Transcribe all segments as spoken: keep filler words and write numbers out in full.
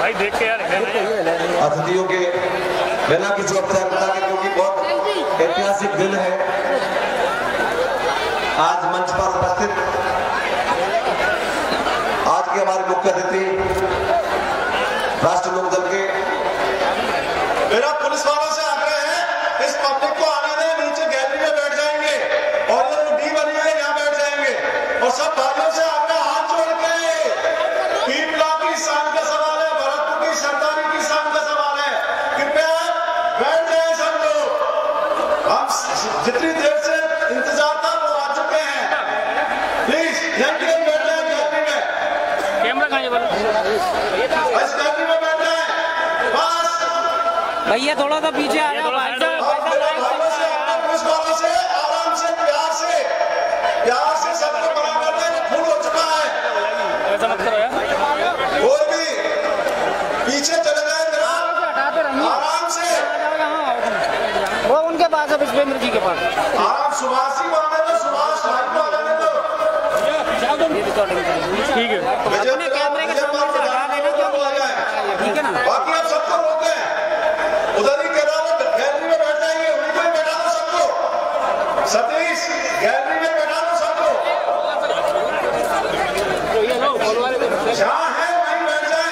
भाई देख के यार अतिथियों के बिना किसी औपचारिकता के, क्योंकि बहुत ऐतिहासिक दिन है आज मंच पर उपस्थित आज के हमारे मुख्य अतिथि राष्ट्रीय लोक दल के। मेरा पुलिस वालों से आग्रह है, इस पब्लिक को आने दें, नीचे गैलरी में बैठ जाएंगे और ये डी बनी है यहाँ बैठ जाएंगे। और सब भाइयों से आग्रह हाथ जोड़ के, पीपला की शान का सवाल है, भरतपुर की सरदारी की शान का सवाल है, कृपया बैठ जाए सब लोग। हम जितनी देर से इंतजार था वो आ चुके हैं, प्लीज यहीं के बैठ जाए गैलरी में। कैमरा कहाँ है? इस गैलरी में बैठ जाए बस। भैया थोड़ा सा पीछे आ जाओ भाई साहब। पुलिस वालों से आराम से प्यार से प्यार से सबको बना कर दे, फुल हो चुका है। ऐसा मत करो यार। कोई भी पीछे चले जाए जरा आराम से। वो उनके पास है, पुष्पेंद्र जी के पास। आराम सुभाषी को आने दो, सुभाष भाई को आने दो। ठीक है, अपने कैमरे के सामने से हटा देना क्योंकि ठीक है ना। बाकी आप सबको रोके उधर ही करा लो, गैलरी में बैठ जाएंगे, उनको ही बैठा दो सबको। सतीश गैलरी में बैठा दो सबको, जहाँ है वहीं बैठ जाए।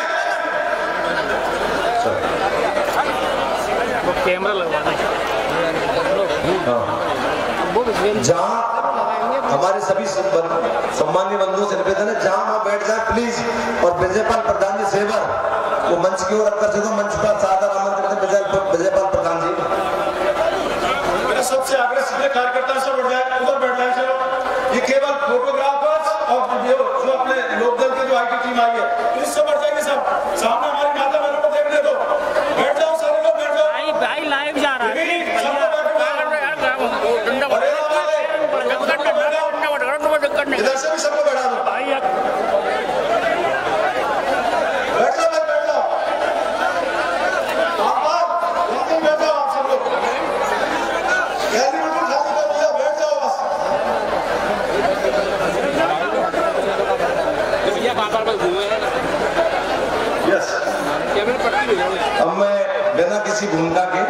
कैमरा लगवाना जहाँ हमारे सभी सम्मानीय बंधुओं से निवेदन है, जहाँ वहाँ बैठ जाए प्लीज। और विजयपाल प्रधान जी सेवर वो मंच की ओर रखकर से मंच पर सादर आमंत्रित है विजयपाल प्रधान जी। मेरा सबसे आग्रह सीधे कार्यकर्ता से बैठ जाए, उधर बैठ जाए। चलो ये केवल फोटोग्राफर्स और जो जो अपने लोक दल की जो आई टी टीम आई है, इससे बैठ जाएंगे सब। सामने हमारी माता बहनों को देखने दो, बैठ जाओ सारे लोग, बैठ जाओ। भाई भाई लाइव जा रहा है। इधर से भी सबको बैठा दो। बैठ जाओ, बैठ जाओ। आप आप यहीं बैठ जाओ, आप सब लोग गैलरी में खाली कर दिया, बैठ जाओ बस। यस, अब मैं बिना किसी भूमिका के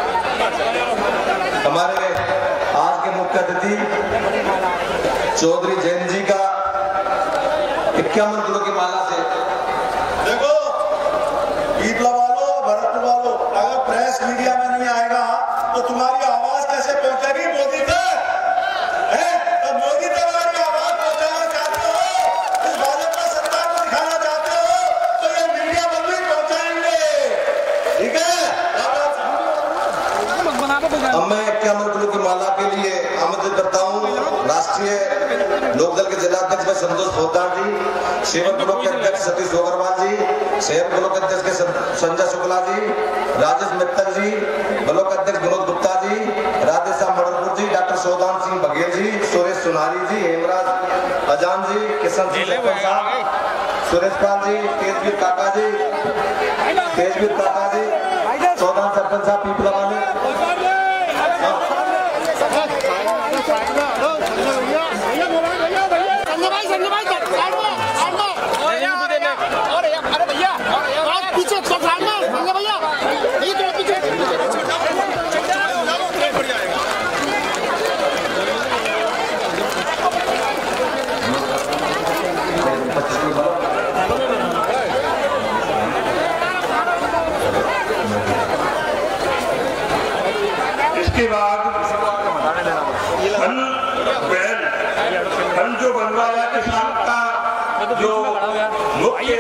हमारे आज के मुख्य अतिथि चौधरी जैन जी का इक्यावन किलो की माला से। देखो पीपला वालों, भरतपुर वालों, अगर प्रेस मीडिया में नहीं आएगा तो तुम्हारी आवाज कैसे पहुंचेगी मोदी तक? है तो मोदी तक हमारी आवाज पहुंचाना चाहते हो, इस भाजपा सरकार को दिखाना चाहते हो, तो ये मीडिया बंदी पहुंचाएंगे, ठीक है? अब मैं इक्यावन किलो की माला के लिए आमंत्रित करता हूँ राष्ट्रीय लोकदल के जिला अध्यक्ष भाई संतोष पोद्दार जी, सेवन ब्लॉक के अध्यक्ष सतीश अग्रवाल जी, शहर ब्लॉक अध्यक्ष के संजय शुक्ला जी, राजेश मित्तल जी, ब्लॉक अध्यक्ष विनोद गुप्ता जी, राधेश्याम मडरपुर जी, डॉक्टर सौदान सिंह बघेल जी, सुरेश सुनारी जी, हेमराज अजान जी, किशन सिंह साहब, सुरेश पाल जी, तेजवीर काका जी, तेजवीर काका जी, सौदान सरपंच साहब पीपला वाले। इसके बाद हम जो बनवाया किसान का जो मुख्य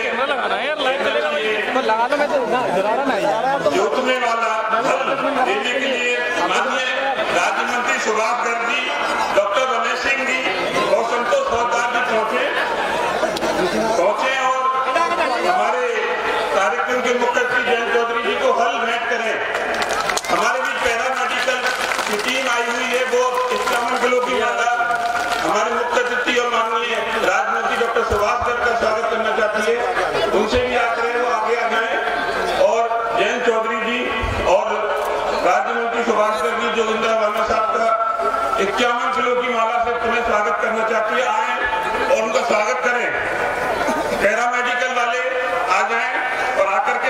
जोतने वाला देने के लिए माननीय राज्य मंत्री सुभाष गर्ग जी, डॉक्टर रमेश सिंह जी और संतोष पोद्दार जी पहुंचे पहुंचे और हमारे कार्यक्रम के मुख्य अतिथि जयंत चौधरी जी को हल भेंट करें। हमारे बीच पैरामेडिकल की टीम आई हुई है, वो इक्यावन किलो की माला हमारे मुख्य अतिथि और माननीय राज्य मंत्री डॉक्टर सुभाष गर्ग का स्वागत करना चाहती है। उनसे भी आग्रह है वो आगे आ जाए और जयंत चौधरी जी और राज्य मंत्री सुभाष गर्ग जी जो इंदिरा वर्मा साहब का इक्यावन किलो की माला से तुम्हें स्वागत करना चाहती है, आए और उनका स्वागत करें। पैरामेडिकल वाले आ जाए और आकर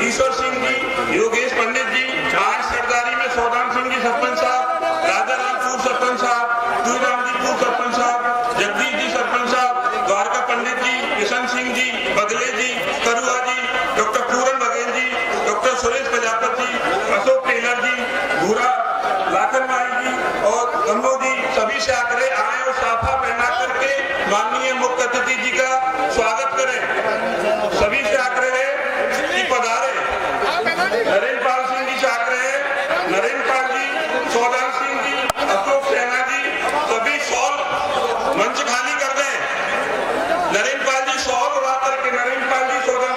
ईश्वर सिंह जी, योगेश पंडित जी, आज सरदारी में सौदान सिंह जी सरपंच साहब, राजा रामपुर सरपंच साहब, तुरामजीपुर सरपंच साहब, जगदीश जी सरपंच साहब, द्वारका पंडित जी, किशन सिंह जी, बदले जी, करुआ जी, डॉक्टर पूरन बघेल जी, डॉक्टर सुरेश प्रजापति जी, अशोक टेलर जी, भूरा लाखन माई जी और गंगो जी, सभी से आग्रह आए और साफा पहना करके माननीय मुख्य अतिथि जी का स्वागत करें। सभी से आग्रह है कि पधारे। नरेंद्र पाल सिंह जी से आग्रह है, नरेंद्र पाल जी, सौदान सिंह जी, अशोक सेना जी, सभी सॉल मंच खाली कर दें। नरेंद्र पाल जी सॉल उड़ा करके, नरेंद्र पाल जी सौदान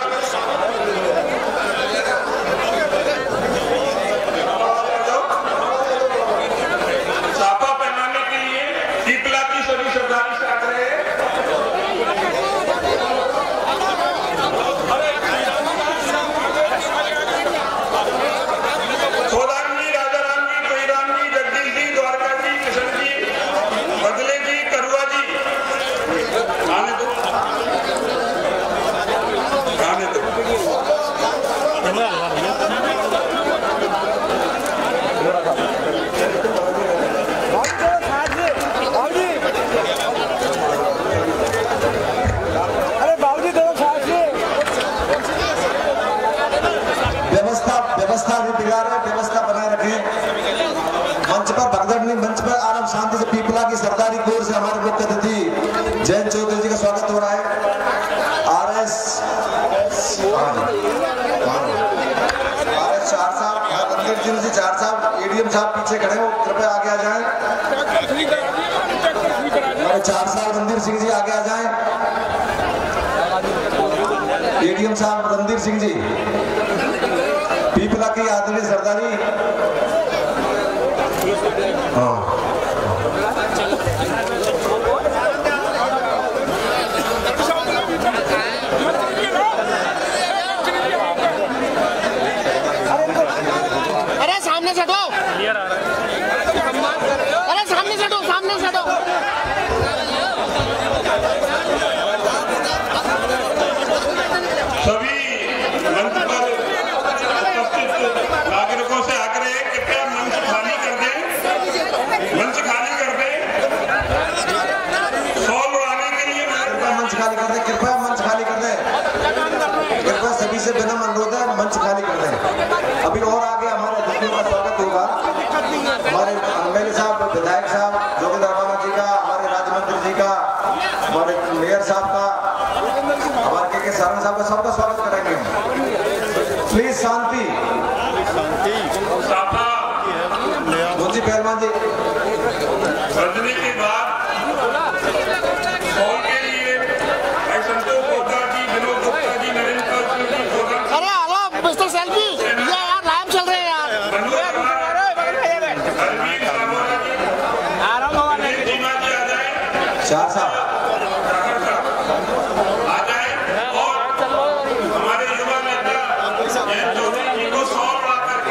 साफा पहनाने के लिए दीपला की सभी सरदारी से आग्रह है। सौदान जी, राजा राम जी, कोईराम जी, जगदीश जी, द्वारका जी, किशन जी, बदले जी, करुआ जी, आने दो आने दो व्यवस्था व्यवस्था भी बिगाड़ रहे, व्यवस्था बनाए रखें। मंच पर भगदड़ नहीं, मंच पर आराम शांति से पीपला की सरदारी कोर से हमारे मुख्य अतिथि जयंत चौधरी जी का स्वागत हो रहा है। आर एस आर एस चार साहब, रणधीर सिंह जी चार साहब, एडीएम साहब पीछे खड़े हो, कृपया आगे आ जाएं। हमारे चार साहब रणधीर सिंह जी आगे आ जाएं। एडीएम साहब रणधीर सिंह जी, पीपला की आदरणीय सरदारी। हाँ अरे सामने से हटो, अरे सामने से हटो, सामने से हटो। सभी मंच पर उपस्थित नागरिकों से आग्रह है कि कृपया मंच खाली कर दें, मंच खाली कर दें। सॉल उड़ाने के लिए कृपया मंच खाली कर दें, कृपया मंच खाली कर दें, कृपया सभी से विनम्र अनुरोध है, मंच खाली कर दें। अभी और आगे हमारे अतिथियों का स्वागत होगा। हमारे एमएलए साहब, विधायक साहब, जोगिंदर रवाना जी का, हमारे राज्य मंत्री जी का, हमारे मेयर साहब का, हमारे के के सारंग साहब का, सबका स्वागत करेंगे। प्लीज शांति। मुंशी पहलवान जी, बजने के बाद सॉल के लिए भाई संतोष पोद्दार जी, विनोद गुप्ता जी, नरेंद्र पाल सिंह जी, सौदान सिंह, अरे हेलो मिस्टर सेल्फी, ये यार लाइव चल रहे हैं यार। हरवीर सामोरा जी, दिनेश जीमा जी आ जाए, चार साहब आ जाए और हमारे युवा नेता जयंत चौधरी जी को सॉल उड़ा करके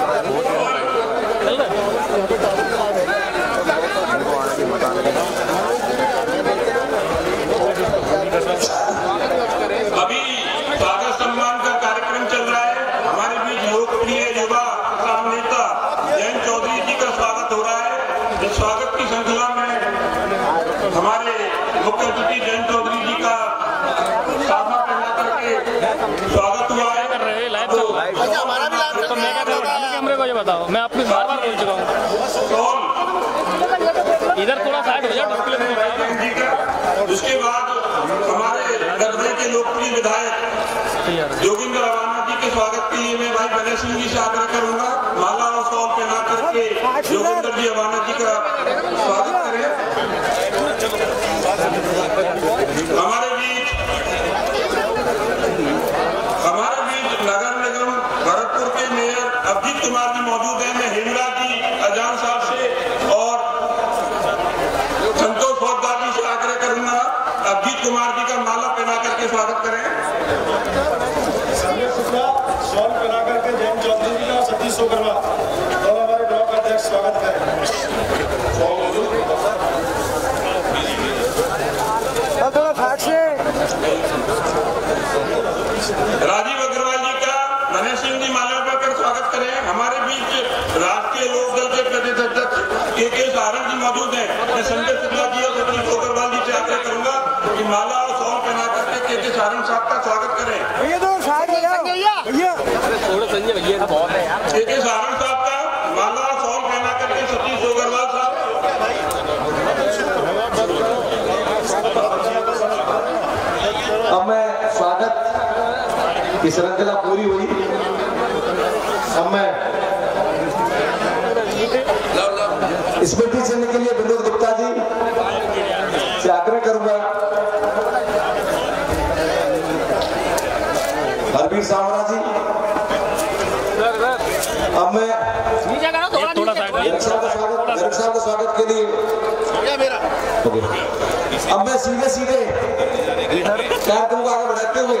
अभी स्वागत सम्मान का कार्यक्रम चल रहा है। हमारे बीच लोकप्रिय युवा किसान नेता जयंत चौधरी जी का स्वागत हो रहा है। इस स्वागत की श्रृंखला में हमारे मुख्य अतिथि जयंत चौधरी जी का साफा पहना करके स्वागत हुआ है। अच्छा हमारा भी लाइव चल रहा है। कैमरे को ये बताओ, मैं आपको बार बार बोल चुका हूँ, इधर थोड़ा साइड हो जाओ, डिस्प्ले में बताओ जी का। उसके बाद हमारे दरदे के लोकप्रिय विधायक जोगिंदर रवाना जी के स्वागत के लिए मैं भाई गणेश सिंह जी से आग्रह करूंगा, माला और सॉल पहना करके जोगिंदर जी रवाना जी का स्वागत करें। हमारे बीच हमारे बीच नगर निगम भरतपुर के मेयर अभिजीत कुमार जी मौजूद हैं। मैं हेमराज जी अजान साहब से और संतोष पोद्दार जी से आग्रह करूंगा, अभिजीत कुमार जी का माला पहना करके स्वागत करें। सॉल पहना करके जयंत चौधरी जी का, सतीश सोकरवा और हमारे ब्लॉक अध्यक्ष स्वागत करें। राजीव अग्रवाल जी का, नरेंद्र रमेश सिंह जी माल्यार्पण कर स्वागत करें। हमारे बीच राष्ट्रीय लोकदल के प्रदेश अध्यक्ष के के सारंग जी मौजूद हैं। मैं संजय शुक्ला जी और सतीश अग्रवाल जी से आग्रह करूंगा कि माला और सॉल पहना करके के के सारंग साहब का स्वागत करें। भैया तो साथ भैया थोड़ा संजय भैया बहुत है यार। के के सारंग साहब का माला और सॉल पहना करके सतीश अग्रवाल साहब। अब मैं स्वागत की श्रृंखला पूरी हुई। अब मैं स्मृति चिन्ह के लिए विनोद गुप्ता जी से आग्रह करूंगा। हरबीर सावरा जी। अब मैं थोड़ा साइड गरीब साहब का स्वागत गरीब साहब का स्वागत के लिए अब मैं सीधे सीधे कार्यक्रम को आगे बढ़ाते हुए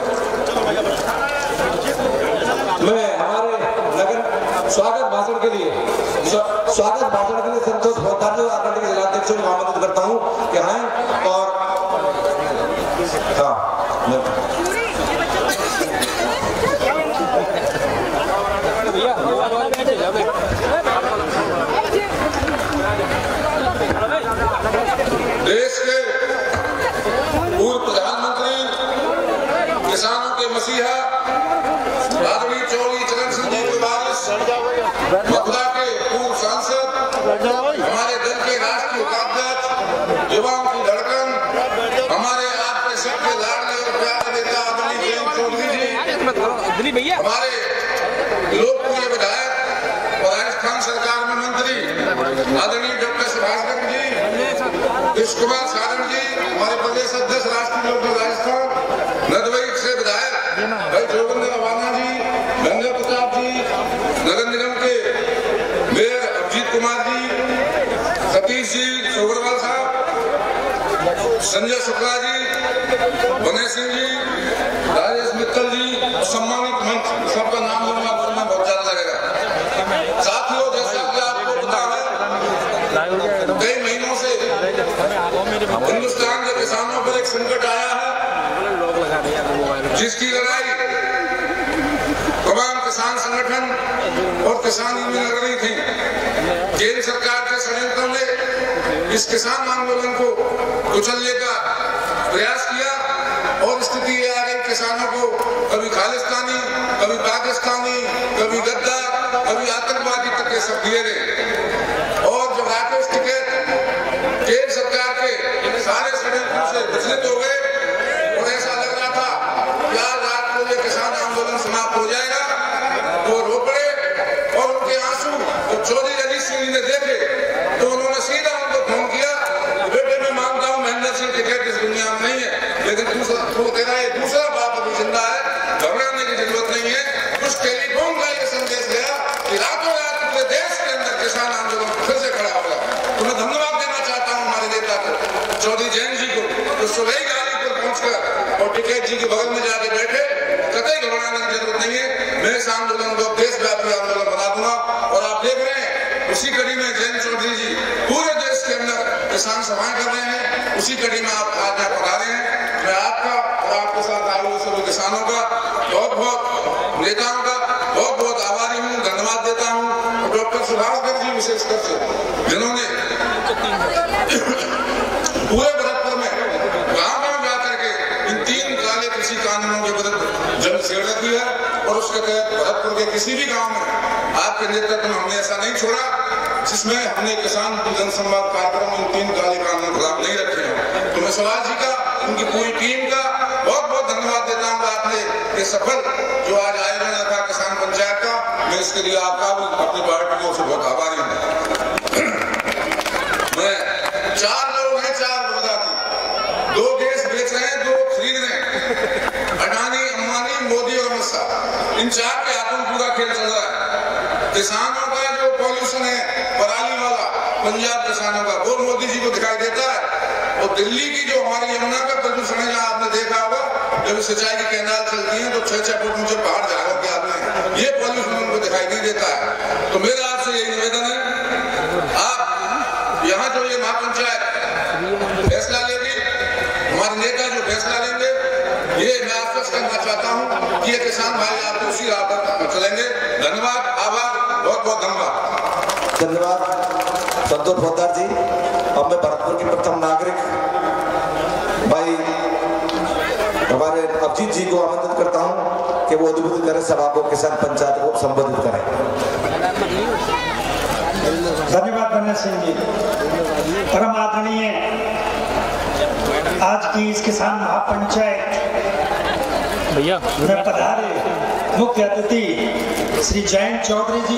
मैं हमारे नगर स्वागत भाषण के लिए स्वागत भाषण के लिए संतोष पोद्दार जी आदरणीय के जिलाध्यक्ष को आमंत्रित करता हूं कि आए और हाँ देश के पूर्व प्रधानमंत्री किसानों के मसीहा आदरणीय चौधरी चरण सिंह जी के वारिस मथुरा के पूर्व सांसद हमारे दल के राष्ट्रीय उपाध्यक्ष युवाओं की धड़कन हमारे आपके सबके लाडले और प्यारे नेता आदरणीय जयंत चौधरी जी हमारे लोकप्रिय विधायक और राजस्थान सरकार में मंत्री आदरणीय डॉक्टर सुभाष गर्ग जी कृष्ण कुमार सारंग जी हमारे प्रदेश अध्यक्ष राष्ट्रीय लोकदल राजस्थान नदवई से विधायक भाई जोगिंदर रवाना जी गंगा प्रताप जी नगर निगम के मेयर अभिजीत कुमार जी सतीश जी सोगरवाल साहब संजय शुक्ला जी गणेश सिंह जी राजेश मित्तल जी सम्मानित मंच सबका नाम लूंगा बोलना बहुत ज्यादा लगेगा। साथियों जैसा कि आपको पता है कई महीनों से हिंदुस्तान के किसानों पर एक संकट आया है जिसकी लड़ाई तमाम किसान संगठन और किसान यूनियन लड़ रही थी। केंद्र सरकार के षड्यंत्रों ने इस किसान आंदोलन को कुचलने का प्रयास किया और स्थिति ये आ गई किसानों को कभी खालिस्तानी कभी पाकिस्तानी कभी गद्दार कभी आतंकवादी तक के सब दिए गए और जब राकेश टिकैत केंद्र सरकार के सारे षड्यंत्रों से विचलित हो गए और ऐसा लग रहा था कि आज रात को ये किसान आंदोलन समाप्त हो जाएगा तो रो पड़े और उनके आंसू जब चौधरी अजीत सिंह जी ने देखे तो उन्होंने सीधा उनको फोन किया बेटे मैं मानता हूँ महेंद्र सिंह टिकैत इस दुनिया में नहीं है लेकिन दूसरा तो तेरा ये दूसरा बाप अभी जिंदा है घबराने की जरूरत नहीं है। उस टेलीफोन का ये संदेश गया कि रातों रात पूरे देश के अंदर किसान आंदोलन फिर से खड़ा होगा। तो मैं धन्यवाद देना चाहता हूँ हमारे नेता को चौधरी जैन जी को जो सुबह ही गाड़ी पर पहुंचकर और टिकैत जी के बगल में जाके बैठे कतई घबराने की जरूरत नहीं है। मैं इस आंदोलन को देशव्यापी आंदोलन बना दूंगा और आप देख रहे हैं उसी कड़ी में जैन चौधरी जी पूरे देश के अंदर किसान सभाएं कर रहे हैं। उसी कड़ी में आप आज यहाँ पधारे हैं। मैं आपका और आपके साथ आए हुए सभी किसानों का बहुत बहुत नेताओं का बहुत बहुत आभारी हूँ धन्यवाद देता हूँ। डॉक्टर सुभाष गर्ग जी विशेषकर से जिन्होंने पूरे भरतपुर में गाँव गाँव जाकर के इन तीन काले कृषि कानूनों के विरुद्ध जन छेड़ रखी है और उसके तहत भरतपुर के किसी भी गाँव में आपके नेतृत्व में हमने ऐसा नहीं छोड़ा जिसमें हमने किसान जनसंवाद कार्यक्रम इन तीन काले कानून खिलाफ नहीं रखे हैं। तो मैं सुभाष जी का उनकी पूरी टीम का बहुत बहुत धन्यवाद देता हूँ। आपने ये सफल जो आज आयोजन रखा किसान पंचायत का मैं इसके लिए आपका भी अपनी पार्टी को बहुत आभारी हूँ। मैं चार लोग हैं चार प्रजाति दो देश बेच रहे हैं दो खरीद रहे हैं अडानी अंबानी मोदी और अमित शाह इन चार के हाथों में पूरा खेल चल रहा है। किसानों का जो पॉल्यूशन है पराली वाला पंजाब किसानों का वो मोदी जी को दिखाई देता है और दिल्ली की जो हमारी यमुना का प्रदूषण है जहाँ आपने देखा होगा जब सिंचाई की कैनाल चलती है तो छह छह फुट ऊंचे पहाड़ झाड़ों के आते हैं ये पॉल्यूशन उनको दिखाई नहीं देता है। तो मेरा आपसे यही निवेदन है आप यहाँ जो ये महापंचायत फैसला लेगी हमारे नेता जो फैसला लेंगे ये मैं आश्वस्त करना चाहता हूँ कि ये किसान भाई आपको उसी राह पर चलेंगे। धन्यवाद, आभार, बहुत बहुत धन्यवाद। धन्यवाद संतोष पोद्दार जी। अब मैं भरतपुर के प्रथम नागरिक भाई हमारे अभिजीत जी को आमंत्रित करता हूं कि वो उद्बोधित करें सभा को, किसान पंचायत को संबोधित करें। धन्यवाद गणेश सिंह जी। परम आदरणीय आज की इस किसान महापंचायत भैया में पधारे मुख्य अतिथि श्री जयंत चौधरी जी,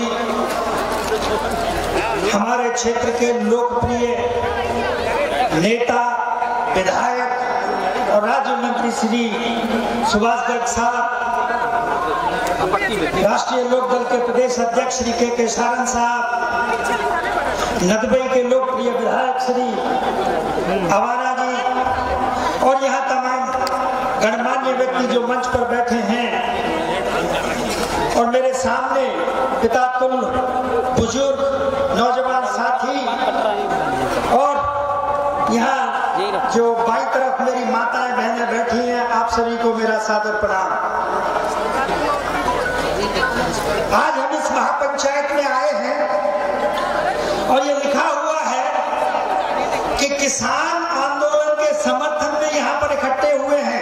हमारे क्षेत्र के लोकप्रिय नेता, विधायक और राज्य मंत्री श्री सुभाष गर्ग साहब, राष्ट्रीय लोकदल के प्रदेश अध्यक्ष श्री के के सारन साहब, नदबई के लोकप्रिय विधायक श्री आवारा जी और यहाँ तमाम गणमान्य व्यक्ति जो मंच पर बैठे हैं और मेरे सामने पिता तुल्य बुजुर्ग नौजवान साथी और यहाँ जो बाईं तरफ मेरी माताएं बहनें बैठी हैं, आप सभी को मेरा सादर प्रणाम। आज हम इस महापंचायत में आए हैं और ये लिखा हुआ है कि किसान आंदोलन के समर्थन में यहाँ पर इकट्ठे हुए हैं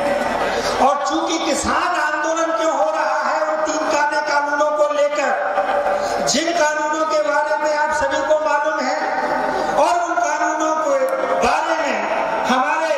और चूंकि किसान आंदोलन क्यों हो रहा है उन तीन कानून कानूनों को लेकर, जिन कानूनों के बारे में आप सभी को मालूम है और उन कानूनों के बारे में हमारे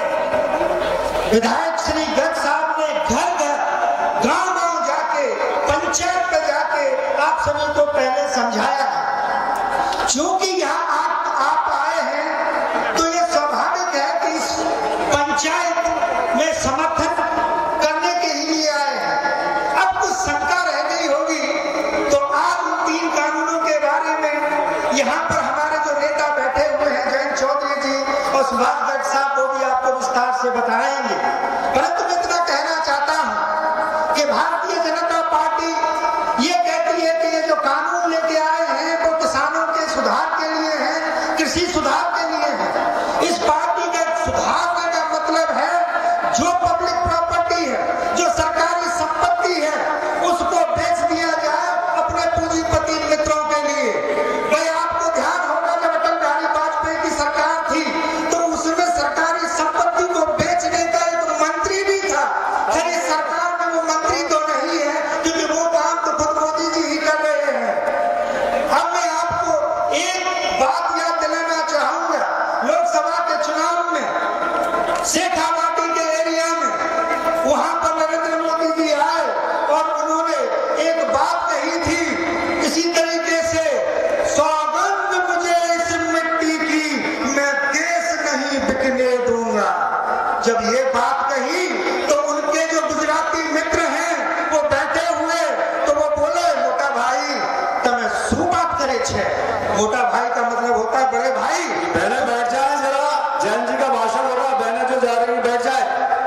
विधायक श्री गर्ग साहब ने घर घर गांव गांव जाके पंचायत पे जाके आप सभी को पहले समझाया है। क्योंकि यहाँ आप, आप आए हैं तो ये स्वाभाविक है कि इस पंचायत में समर्थन करने के ही लिए आए हैं। अब कुछ शंका रह गई होगी तो आज उन तीन कानूनों के बारे में यहाँ पर हमारे जो नेता बैठे हुए हैं जयंत चौधरी जी और सुभाष गर्ग साहब को भी आपको विस्तार से बताएंगे। परंतु मैं इतना कहना चाहता हूँ कि भारतीय जनता पार्टी ये कहती है कि ये जो कानून लेके आए हैं वो किसानों के सुधार के लिए है, कृषि सुधार के लिए है। इस पार्टी का सुधार का मतलब है जो पब्लिक प्रॉपर्टी है, जो सरकारी संपत्ति है, उसको बेच दिया जाए अपने पूंजीपति मित्रों के लिए। भाई आपको ध्यान होगा जब अटल बिहारी वाजपेयी की सरकार थी तो उसमें सरकारी संपत्ति को बेचने का एक मंत्री भी था। खैर इस सरकार में वो मंत्री तो नहीं है क्योंकि वो काम तो खुद मोदी जी ही कर रहे हैं। अब मैं आपको एक बात याद दिलाना चाहूंगा, लोकसभा के चुनाव में शेखावाटी के एरिया में वहां पर नरेंद्र मोदी जी आए और उन्होंने एक बात कही थी इसी तरीके से, सौगंध मुझे इस मिट्टी की मैं देश नहीं बिकने दूंगा। जब ये बात कही तो उनके जो गुजराती मित्र हैं वो बैठे हुए तो वो बोले, मोटा भाई तमें शू बात करे छे। मोटा भाई का मतलब होता है बड़े भाई। बहने बैठ जाए जरा, जैन जी का भाषण हो रहा, बहने जो जा रही बैठ जाए।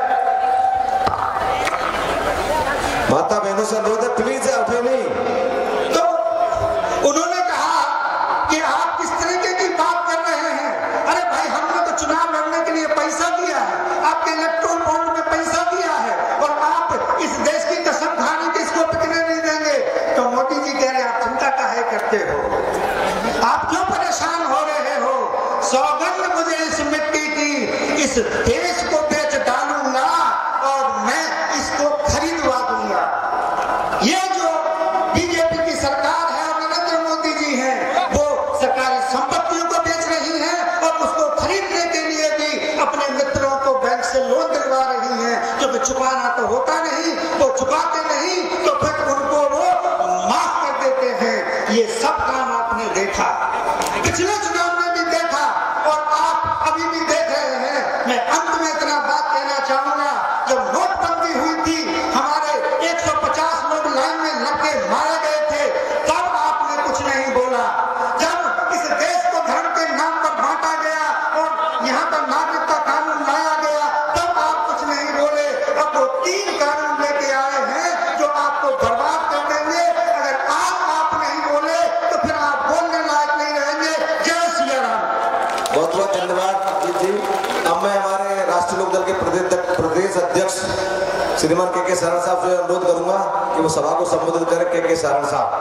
माता बहनों से अनुरोध है प्लीज उठे नहीं। तो उन्होंने कहा कि आप किस तरीके की बात कर रहे हैं। अरे भाई हमने तो चुनाव लड़ने के लिए पैसा दिया है, आपके इलेक्ट्रोल बॉन्ड में पैसा दिया है और आप इस देश की कसम खाने की इसको बिकने नहीं देंगे। तो मोदी जी कह रहे हैं आप चिंता काहे करते हो, आप क्यों परेशान हो रहे हो। सौगंध मुझे इस मिट्टी की इस देश को बेच डालूंगा और मैं इसको खरीदवा दूंगा। ये जो बीजेपी की सरकार है और नरेंद्र मोदी जी हैं वो सरकारी संपत्तियों को बेच रही हैं और उसको खरीदने के लिए भी अपने मित्रों को बैंक से लोन दिलवा रही हैं, क्योंकि चुकाना तो होता नहीं, वो चुकाते नहीं तो फिर उनको वो माफ कर देते हैं। ये सब काम आपने देखा, पिछले चुनाव में भी देखा और आप अभी भी देख रहे हैं। मैं अंत में इतना बात कहना चाहूंगा, जब नोटबंदी हुई थी हमारे एक सौ पचास लोग लाइन में लग के मारे गए थे, तब आपने कुछ नहीं बोला। जब इस देश को धर्म के नाम पर बांटा गया और यहाँ पर नागरिकता कानून लाया गया, तब आप कुछ नहीं बोले। अब वो तीन कानून लेके आए हैं जो आपको बर्बाद कर देंगे। अगर आज आप नहीं बोले तो फिर आप बोलने लायक नहीं रहेंगे। जय सिया राम। बहुत बहुत धन्यवाद जी। अब मैं हमारे राष्ट्रीय लोकदल के प्रदेश प्रदेश अध्यक्ष श्रीमान के के सारण साहब से अनुरोध करूंगा कि वो सभा को संबोधित करें। के के सारण साहब।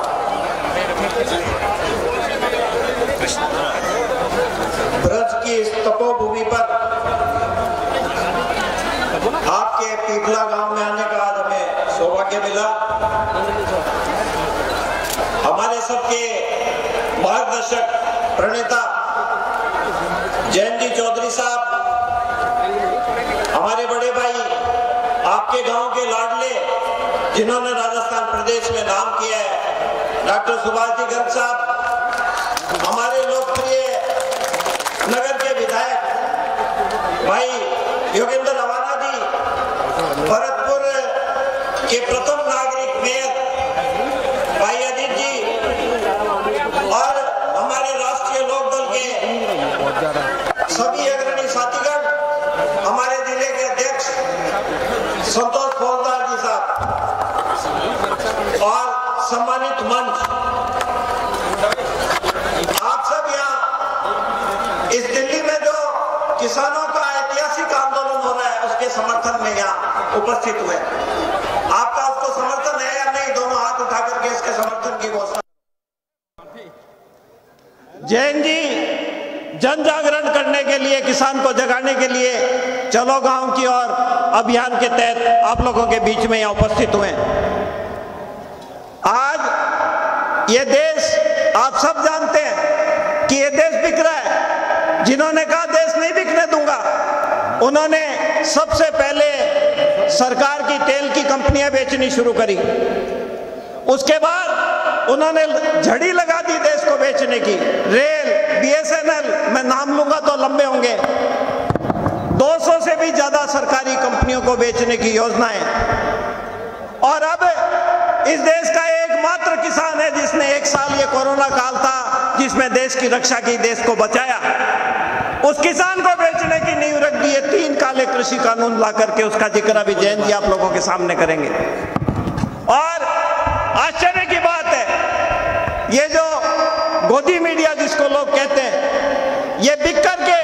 ब्रज की इस तपोभूमि पर आपके पीपला गांव में आने का आज हमें सौभाग्य मिला। हमारे सबके मार्गदर्शक प्रणेता जयंत जी चौधरी साहब, हमारे बड़े भाई, आपके गांव के लाडले जिन्होंने राजस्थान प्रदेश में नाम किया है, डॉक्टर सुभाष जी गर्ग साहब, हमारे लोकप्रिय नगर के विधायक भाई योगेंद्र रवाना जी, भरतपुर के प्रथम नागरिक मेयर भाई अजीत जी, और हमारे राष्ट्रीय लोकदल के सभी अग्रणी साथीगण, हमारे जिले के अध्यक्ष संतोष फौजदार जी साहब और सम्मानित मंच, आप सब यहाँ इस दिल्ली में जो किसानों का ऐतिहासिक आंदोलन हो रहा है उसके समर्थन में यहाँ उपस्थित हुए। आपका उसको समर्थन है या नहीं, दोनों हाथ उठा करके इसके समर्थन की घोषणा। जैन जी जन जागरण करने के लिए, किसान को जगाने के लिए चलो गांव की ओर अभियान के तहत आप लोगों के बीच में यहाँ उपस्थित हुए। आज ये देश, आप सब जानते हैं कि ये देश बिक रहा है। जिन्होंने कहा देश नहीं बिकने दूंगा, उन्होंने सबसे पहले सरकार की तेल की कंपनियां बेचनी शुरू करी। उसके बाद उन्होंने झड़ी लगा दी देश को बेचने की। रेल, बीएसएनएल, मैं नाम लूंगा तो लंबे होंगे, दो सौ से भी ज्यादा सरकारी कंपनियों को बेचने की योजनाएं। और अब इस देश का एकमात्र किसान है जिसने एक साल, ये कोरोना काल था जिसमें देश की रक्षा की, देश को बचाया, उस किसान को बेचने की नींव रख दी है। तीन काले कृषि कानून ला करके, उसका जिक्र अभी जैन जी आप लोगों के सामने करेंगे। और आश्चर्य की बात है, ये जो गोदी मीडिया जिसको लोग कहते हैं, ये बिक करके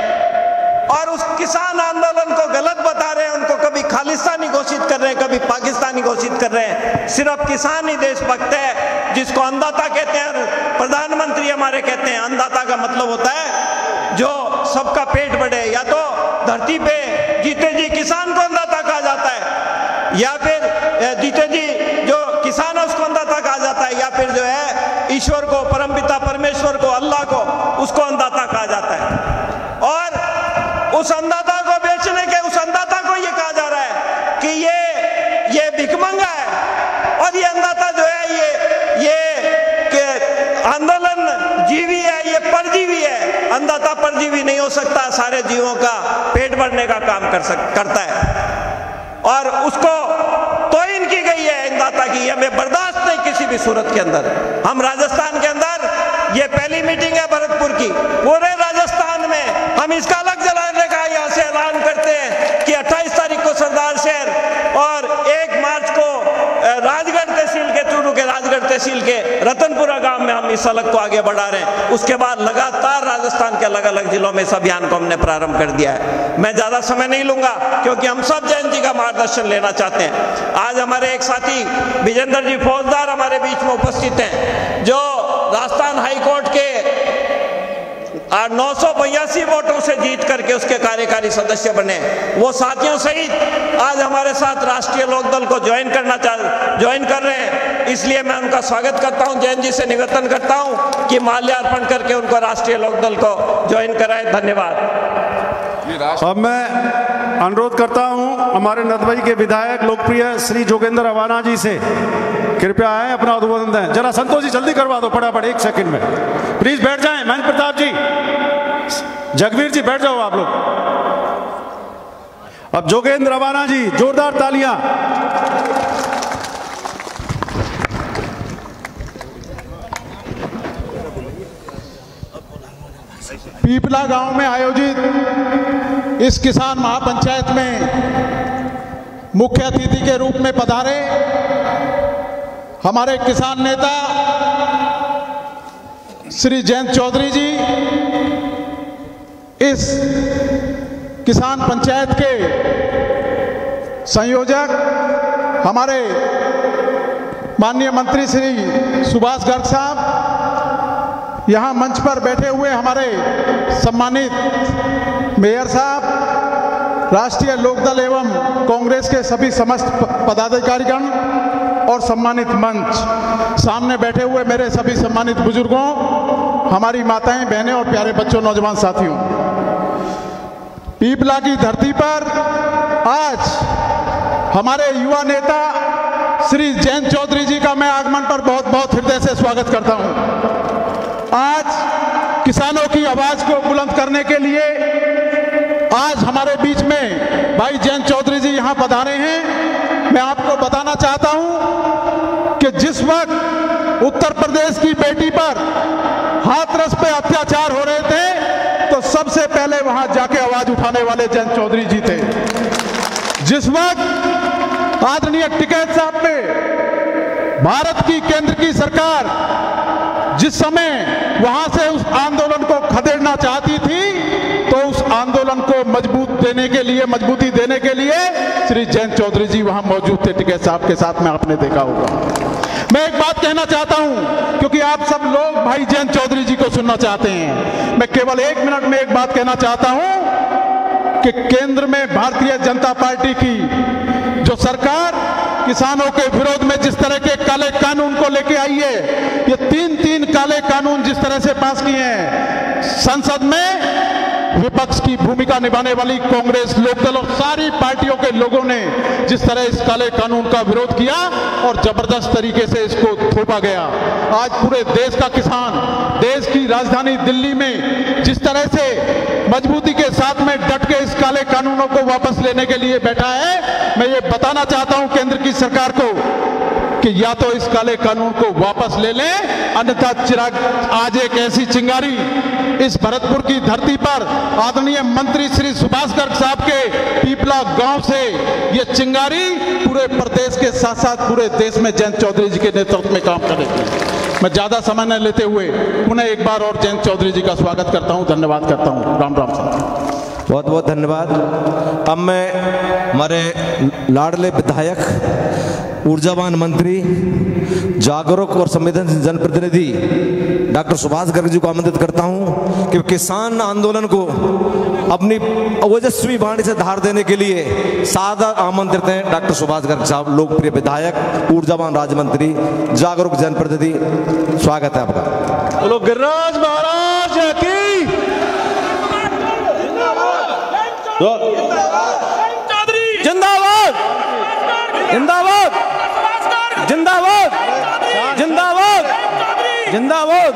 और उस किसान आंदोलन को गलत बता रहे हैं, उनको कभी खालिस्तानी घोषित कर रहे हैं, कभी पाकिस्तानी घोषित कर रहे हैं। सिर्फ किसान ही देशभक्त है, जिसको अन्नदाता कहते हैं। प्रधानमंत्री हमारे कहते हैं अन्नदाता का मतलब होता है जो सबका पेट बढ़े। या तो धरती पे जीते जी किसान को अन्नदाता कहा जाता है, या फिर जीते जी जो किसान है उसको अन्नदाता कहा जाता है, या फिर जो है ईश्वर को, परमपिता परमेश्वर को, अल्लाह को, उसको अन्नदाता कहा जाता है। और उस अन्नदाता को बेचने के, उस अन्नदाता को ये कहा जा रहा है कि ये ये भिखमंगा है। और ये अन्नदाता जो है ये ये आंदोलन जीवी है, ये परजीवी है। अन्नदाता परजीवी नहीं हो सकता, सारे जीवों का पेट भरने का काम कर सक करता है। और उसको तौहीन की गई है अन्नदाता की, हमें बर्दाश्त नहीं किसी भी सूरत के अंदर। हम राजस्थान के अंदर, ये पहली मीटिंग है भरतपुर की, पूरे राजस्थान में हम इसका अलग जलाने का यहाँ से ऐलान करते हैं कि अट्ठाईस तारीख को सरदार शहर और एक मार्च को राजगढ़ तहसील के, चूरू के राजगढ़ तहसील के रतनपुरा गांव में हम इस अलग को आगे बढ़ा रहे हैं। उसके बाद लगातार राजस्थान के अलग अलग जिलों में इस अभियान को हमने प्रारंभ कर दिया है। मैं ज्यादा समय नहीं लूंगा क्योंकि हम सब जयंत जी का मार्गदर्शन लेना चाहते हैं। आज हमारे एक साथी विजेंद्र जी फौजदार हमारे बीच में उपस्थित हैं, जो राजस्थान हाईकोर्ट के नौ सौ बयासी वोटों से जीत करके उसके कार्यकारी सदस्य बने। वो साथियों सहित आज हमारे साथ राष्ट्रीय लोकदल को ज्वाइन करना चाह ज्वाइन कर रहे हैं, इसलिए मैं उनका स्वागत करता हूं। जैन जी से निवेदन करता हूं कि माल्यार्पण करके उनको राष्ट्रीय लोकदल को ज्वाइन कराएं। धन्यवाद। अब मैं अनुरोध करता हूं हमारे नदबई के विधायक लोकप्रिय श्री जोगेंद्र रवाना जी से, कृपया आए अपना उद्बोधन दें। जरा संतोष जी जल्दी करवा दो फटाफट, एक सेकंड में प्लीज बैठ जाएं। महेंद्र प्रताप जी, जगवीर जी बैठ जाओ आप लोग। अब जोगेंद्र रवाना जी, जोरदार तालियां। पीपला गांव में आयोजित इस किसान महापंचायत में मुख्य अतिथि के रूप में पधारे हमारे किसान नेता श्री जयंत चौधरी जी, इस किसान पंचायत के संयोजक हमारे माननीय मंत्री श्री सुभाष गर्ग साहब, यहाँ मंच पर बैठे हुए हमारे सम्मानित मेयर साहब, राष्ट्रीय लोकदल एवं कांग्रेस के सभी समस्त पदाधिकारीगण और सम्मानित मंच, सामने बैठे हुए मेरे सभी सम्मानित बुजुर्गों, हमारी माताएं, बहनें और प्यारे बच्चों, नौजवान साथियों, पीपला की धरती पर आज हमारे युवा नेता श्री जयंत चौधरी जी का मैं आगमन पर बहुत बहुत हृदय से स्वागत करता हूं। आज किसानों की आवाज को बुलंद करने के लिए आज हमारे बीच में भाई जयंत चौधरी जी यहां पधारे हैं। मैं आपको बताना चाहता हूं कि जिस वक्त उत्तर प्रदेश की बेटी पर हाथरस पे अत्याचार हो रहे थे तो सबसे पहले वहां जाके आवाज उठाने वाले जयंत चौधरी जी थे। जिस वक्त आदरणीय टिकैत साहब पे भारत की केंद्र की सरकार जिस समय वहां से उस आंदोलन को खदेड़ना चाहती थी तो उस आंदोलन को मजबूत देने के लिए मजबूती देने के लिए श्री जयंत चौधरी जी वहां मौजूद थे टिकैत साहब के साथ में, आपने देखा होगा। मैं एक बात कहना चाहता हूं क्योंकि आप सब लोग भाई जयंत चौधरी जी को सुनना चाहते हैं। मैं केवल एक मिनट में एक बात कहना चाहता हूं कि केंद्र में भारतीय जनता पार्टी की जो सरकार किसानों के विरोध में जिस तरह के काले कानून को लेके आई है, ये तीन तीन काले कानून जिस तरह से पास किए हैं, संसद में विपक्ष की भूमिका निभाने वाली कांग्रेस, लोकदल और सारी पार्टियों के लोगों ने जिस तरह इस काले कानून का विरोध किया और जबरदस्त तरीके से इसको थोपा गया। आज पूरे देश का किसान देश की राजधानी दिल्ली में जिस तरह से मजबूती के साथ में डट के इस काले कानूनों को वापस लेने के लिए बैठा है, मैं ये बताना चाहता हूं केंद्र की सरकार को कि या तो इस काले कानून को वापस ले लें, अन्यथा चिराग आज एक ऐसी चिंगारी इस भरतपुर की धरती पर आदरणीय मंत्री श्री सुभाष गर्ग साहब के पीपला गांव से ये चिंगारी पूरे प्रदेश के साथ साथ पूरे देश में जयंत चौधरी जी के नेतृत्व में काम करेगी। मैं ज्यादा समय न लेते हुए पुनः एक बार और जयंत चौधरी जी का स्वागत करता हूं, धन्यवाद करता हूं। राम राम साहब, बहुत बहुत धन्यवाद। अब मैं हमारे लाडले विधायक, ऊर्जावान मंत्री, जागरूक और संवेदनशील जनप्रतिनिधि डॉक्टर सुभाष गर्ग जी को आमंत्रित करता हूं कि किसान आंदोलन को अपनी ओजस्वी वाणी से धार देने के लिए सादर आमंत्रित हैं डॉक्टर सुभाष गर्ग साहब, लोकप्रिय विधायक, ऊर्जावान राज्य मंत्री, जागरूक जनप्रतिनिधि। स्वागत है आपका। बोलो गिरिराज महाराज की जिंदाबाद, जिंदाबाद, जिंदाबाद, जिंदाबाद, जिंदाबाद।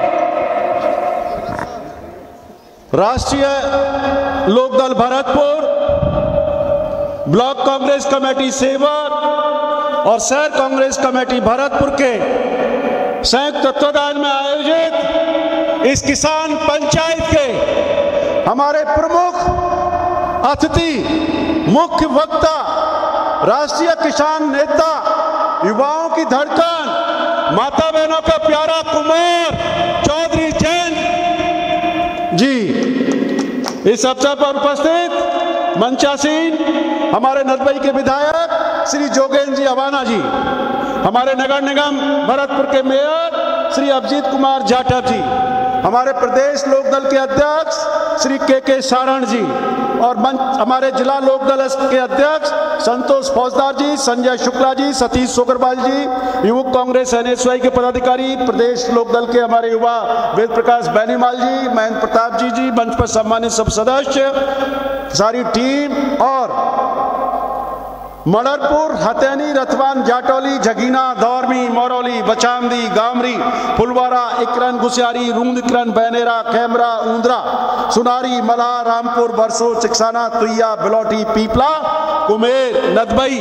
राष्ट्रीय लोकदल भरतपुर, ब्लॉक कांग्रेस कमेटी सेवर और शहर कांग्रेस कमेटी भरतपुर के संयुक्त तत्वाधान में आयोजित इस किसान पंचायत के हमारे प्रमुख अतिथि, मुख्य वक्ता, राष्ट्रीय किसान नेता, युवाओं की धड़कन, माता बहनों का प्यारा कुमार चौधरी जयंत जी, इस अवसर पर उपस्थित मंचासीन हमारे नदबई के विधायक श्री जोगेंद्र जी अवाना जी, हमारे नगर निगम भरतपुर के मेयर श्री अभिजीत कुमार जाटव जी, हमारे प्रदेश लोकदल के अध्यक्ष श्री के के सारण जी और हमारे जिला लोकदल के अध्यक्ष संतोष फौजदार जी, संजय शुक्ला जी, सतीश सोगरवाल जी, युवक कांग्रेस एन एस वाई के पदाधिकारी, प्रदेश लोकदल के हमारे युवा वेद प्रकाश बैनीमाल जी, महेंद्र प्रताप जी जी, मंच पर सम्मानित सब सदस्य, सारी टीम और मडरपुर, हथैनी, रतवान, जाटौली, झगीना, दौरमी, मौरौली, बचामदी, गामरी, फुलवारा, इकरन, गुसियारी, रूंद, इकरन, बैनेरा, खेमरा, ऊंदरा, सुनारी, मल्हा, रामपुर, बरसो, चिकसाना, तुइया, बिलौटी, पीपला, कुमेर, नदबई,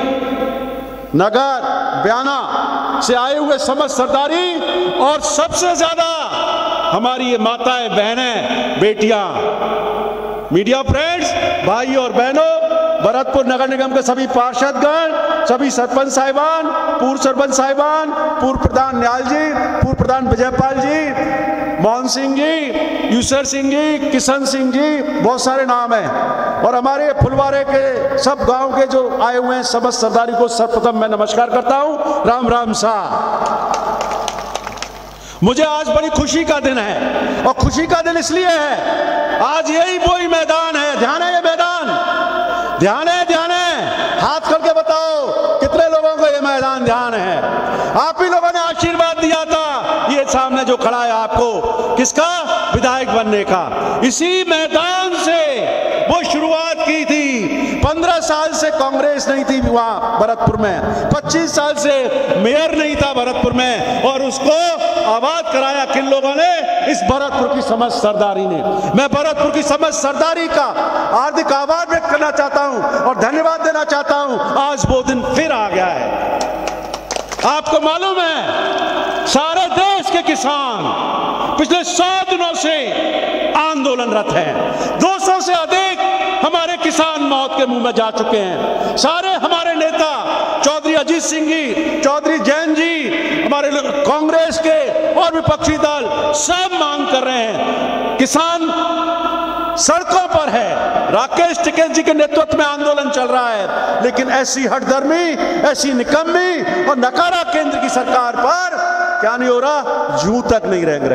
नगर, ब्याना से आए हुए समस्त सरदारी और सबसे ज्यादा हमारी ये माताएं, बहनें, बेटियां, मीडिया फ्रेंड्स, भाई और बहनों, भरतपुर नगर निगम के सभी पार्षदगण, सभी सरपंच साहिबान, पूर्व सरपंच साहिबान, पूर्व प्रधान न्याल जी, पूर्व प्रधान विजयपाल जी, मोहन सिंह जी, यूसर सिंह जी, किशन सिंह जी, बहुत सारे नाम हैं। और हमारे फुलवारे के सब गांव के जो आए हुए हैं समस्त सरदारी को सर्वप्रथम मैं नमस्कार करता हूं। राम राम साहब। मुझे आज बड़ी खुशी का दिन है, और खुशी का दिन इसलिए है, आज यही वही मैदान है। ध्यान है ये मैदान, ध्यान है, ध्यान है, हाथ करके बताओ कितने लोगों को ये मैदान ध्यान है। आप ही लोगों ने आशीर्वाद दिया था ये सामने जो खड़ा है आपको, किसका? विधायक बनने का। इसी मैदान से वो शुरुआत की थी। पंद्रह साल से कांग्रेस नहीं थी वहां भरतपुर में, पच्चीस साल से मेयर नहीं था भरतपुर में, और उसको आबाद कराया किन लोगों ने? इस भरतपुर की समस्त सरदारी ने। मैं भरतपुर की समस्त सरदारी का हार्दिक आभार व्यक्त करना चाहता हूं और धन्यवाद देना चाहता हूं। आज वो दिन फिर आ गया है। आपको मालूम है सारे देश के किसान पिछले सौ दिनों से आंदोलनरत हैं। दो सौ से अधिक हमारे किसान मौत के मुंह में जा चुके हैं। सारे हमारे नेता चौधरी अजीत सिंह जी, चौधरी जैन जी, हमारे कांग्रेस के और विपक्षी दल सब मांग कर रहे हैं। किसान सड़कों पर है, राकेश टिकैत जी के नेतृत्व में आंदोलन चल रहा है, लेकिन ऐसी हठधर्मी, ऐसी निकम्मी और नकारा केंद्र की सरकार पर क्या नहीं हो रहा? जूं तक नहीं रेंग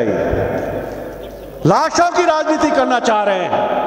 रही। लाशों की राजनीति करना चाह रहे हैं।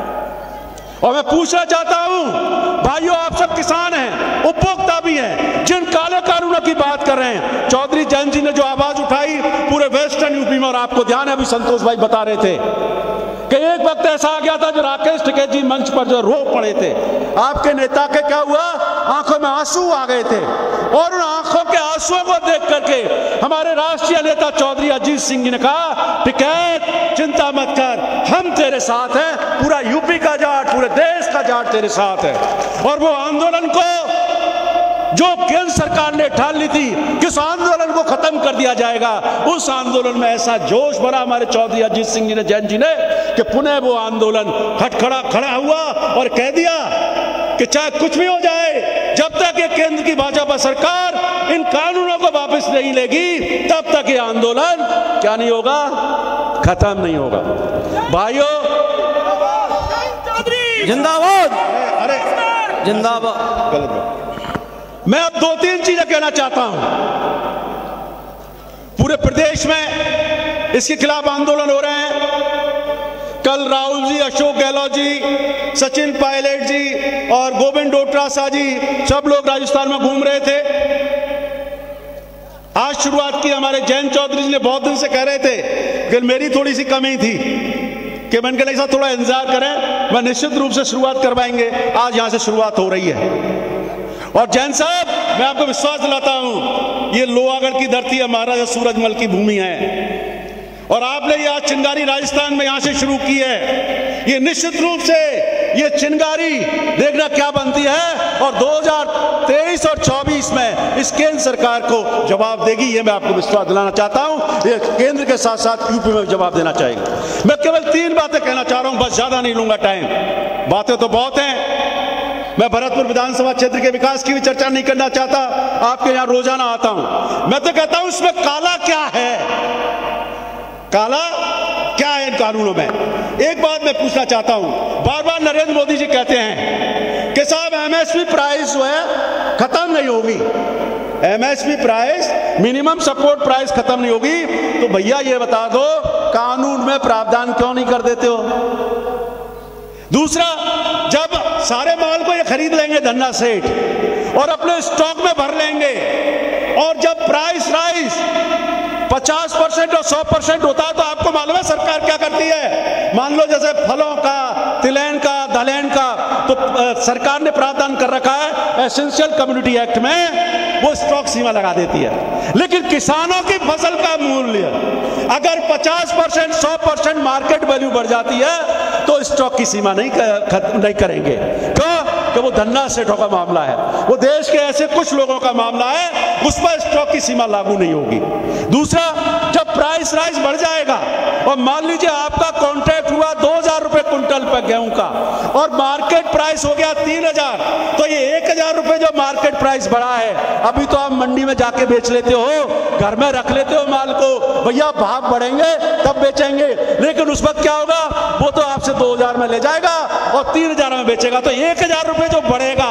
और मैं पूछना चाहता हूं भाइयों, आप सब किसान हैं, उपभोक्ता भी हैं, जिन काले कानूनों की बात कर रहे हैं, चौधरी जैन जी ने जो आवाज उठाई पूरे वेस्टर्न यूपी में, और आपको ध्यान है, अभी संतोष भाई बता रहे थे कि एक वक्त ऐसा आ गया था जो राकेश टिकैत जी मंच पर जो रो पड़े थे, आपके नेता के क्या हुआ? आंखों में आंसू आ गए थे, और उन आंखों के आंसुओं को देख करके हमारे राष्ट्रीय नेता चौधरी अजीत सिंह जी ने कहा, टिकैत चिंता मत कर, हम तेरे साथ हैं, पूरा यूपी का जाट, पूरे देश का जाट तेरे साथ है। और वो आंदोलन को जो केंद्र सरकार ने ठान ली थी कि उस आंदोलन को खत्म कर दिया जाएगा, उस आंदोलन में ऐसा जोश भरा हमारे चौधरी अजीत सिंह जी ने, जैन जी ने, कि पुनः वो आंदोलन खटखड़ा खड़ा हुआ और कह दिया कि चाहे कुछ भी हो जाए, जब तक ये केंद्र की भाजपा सरकार इन कानूनों को वापस नहीं लेगी, तब तक ये आंदोलन क्या नहीं होगा? खत्म नहीं होगा। भाइयों जिंदाबाद, अरे जिंदाबाद। मैं अब दो तीन चीजें कहना चाहता हूं। पूरे प्रदेश में इसके खिलाफ आंदोलन हो रहे हैं। कल राहुल जी, अशोक गहलोत जी, सचिन पायलट जी और गोविंद डोटासरा जी सब लोग राजस्थान में घूम रहे थे। आज शुरुआत की हमारे जैन चौधरी जी ने, बहुत दिन से कह रहे थे कि मेरी थोड़ी सी कमी थी कि मैंने कहा थोड़ा इंतजार करें, मैं निश्चित रूप से शुरुआत करवाएंगे। आज यहां से शुरुआत हो रही है। और जैन साहब, मैं आपको विश्वास दिलाता हूं, ये लोहागढ़ की धरती है, महाराजा सूरजमल की भूमि है, और आपने ये आज चिंगारी राजस्थान में यहां से शुरू की है। ये निश्चित रूप से ये चिंगारी देखना क्या बनती है, और दो हज़ार तेईस और चौबीस में इस केंद्र सरकार को जवाब देगी, ये मैं आपको विश्वास दिलाना चाहता हूं। ये केंद्र के साथ साथ यूपी में जवाब देना चाहेंगे। मैं केवल तीन बातें कहना चाह रहा हूं, बस ज्यादा नहीं लूंगा टाइम, बातें तो बहुत हैं। मैं भरतपुर विधानसभा क्षेत्र के विकास की भी चर्चा नहीं करना चाहता, आपके यहां रोजाना आता हूं। मैं तो कहता हूं इसमें काला क्या है, काला क्या है इन कानूनों में। एक बात मैं पूछना चाहता हूं, बार बार नरेंद्र मोदी जी कहते हैं कि साहब एमएसपी प्राइस जो है खत्म नहीं होगी, MSP price, minimum support price खत्म नहीं होगी। तो भैया ये बता दो, कानून में प्रावधान क्यों नहीं कर देते हो? दूसरा, जब सारे माल को ये खरीद लेंगे धन्ना सेठ और अपने स्टॉक में भर लेंगे, और जब प्राइस राइज पचास परसेंट और सौ परसेंट होता है, तो आपको मालूम है सरकार क्या करती है? मान लो जैसे फलों का, तिलैन का, दलहन का, तो सरकार ने प्रावधान कर रखा है एसेंशियल कम्युनिटी एक्ट में, वो स्टॉक सीमा लगा देती है। लेकिन किसानों की फसल का मूल्य अगर पचास परसेंट सौ परसेंट मार्केट वैल्यू बढ़ जाती है, तो स्टॉक की सीमा नहीं कर, नहीं करेंगे। तो कि वो धन्ना सेठों का मामला है, वो देश के ऐसे कुछ लोगों का मामला है, उस पर स्टॉक की सीमा लागू नहीं होगी। दूसरा, जब प्राइस राइज बढ़ जाएगा और मान लीजिए आपका कॉन्ट्रैक्ट हुआ दो हजार रुपए क्विंटल पर गेहूं का और मार्केट प्राइस हो गया तीन हजार, तो ये एक हजार रुपए जो मार्केट प्राइस बढ़ा है, अभी तो आप मंडी में जाके बेच लेते हो, घर में रख लेते हो माल को, भैया भाव बढ़ेंगे तब बेचेंगे, लेकिन उस वक्त क्या होगा, वो तो आपसे दो हजार में ले जाएगा और तीन हजार में बेचेगा, तो एक हजार रुपए जो बढ़ेगा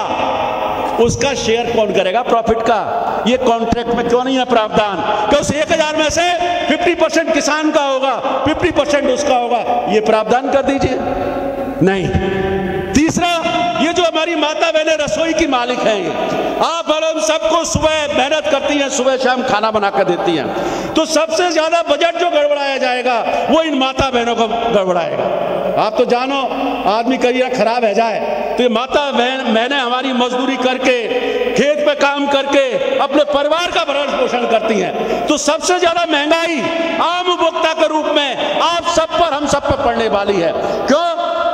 उसका शेयर कौन करेगा प्रॉफिट का? ये कॉन्ट्रैक्ट में क्यों नहीं है प्रावधान कि उस एक हजार में से पचास परसेंट किसान का होगा, पचास परसेंट उसका होगा? ये प्रावधान कर दीजिए। नहीं। तीसरा, ये जो हमारी माता बहनें रसोई की मालिक हैं, ये आप और हम सबको सुबह मेहनत करती हैं, सुबह शाम खाना बना कर देती हैं, तो सबसे ज्यादा बजट जो गड़बड़ाया जाएगा वो इन माता बहनों को गड़बड़ाएगा। आप तो जानो, आदमी करियर खराब है जाए तो ये माता बहन बहनें हमारी मजदूरी करके, खेत पे काम करके अपने परिवार का भरण पोषण करती हैं, तो सबसे ज्यादा महंगाई आम उपभोक्ता के रूप में आप सब पर, हम सब पर पड़ने वाली है। क्यों?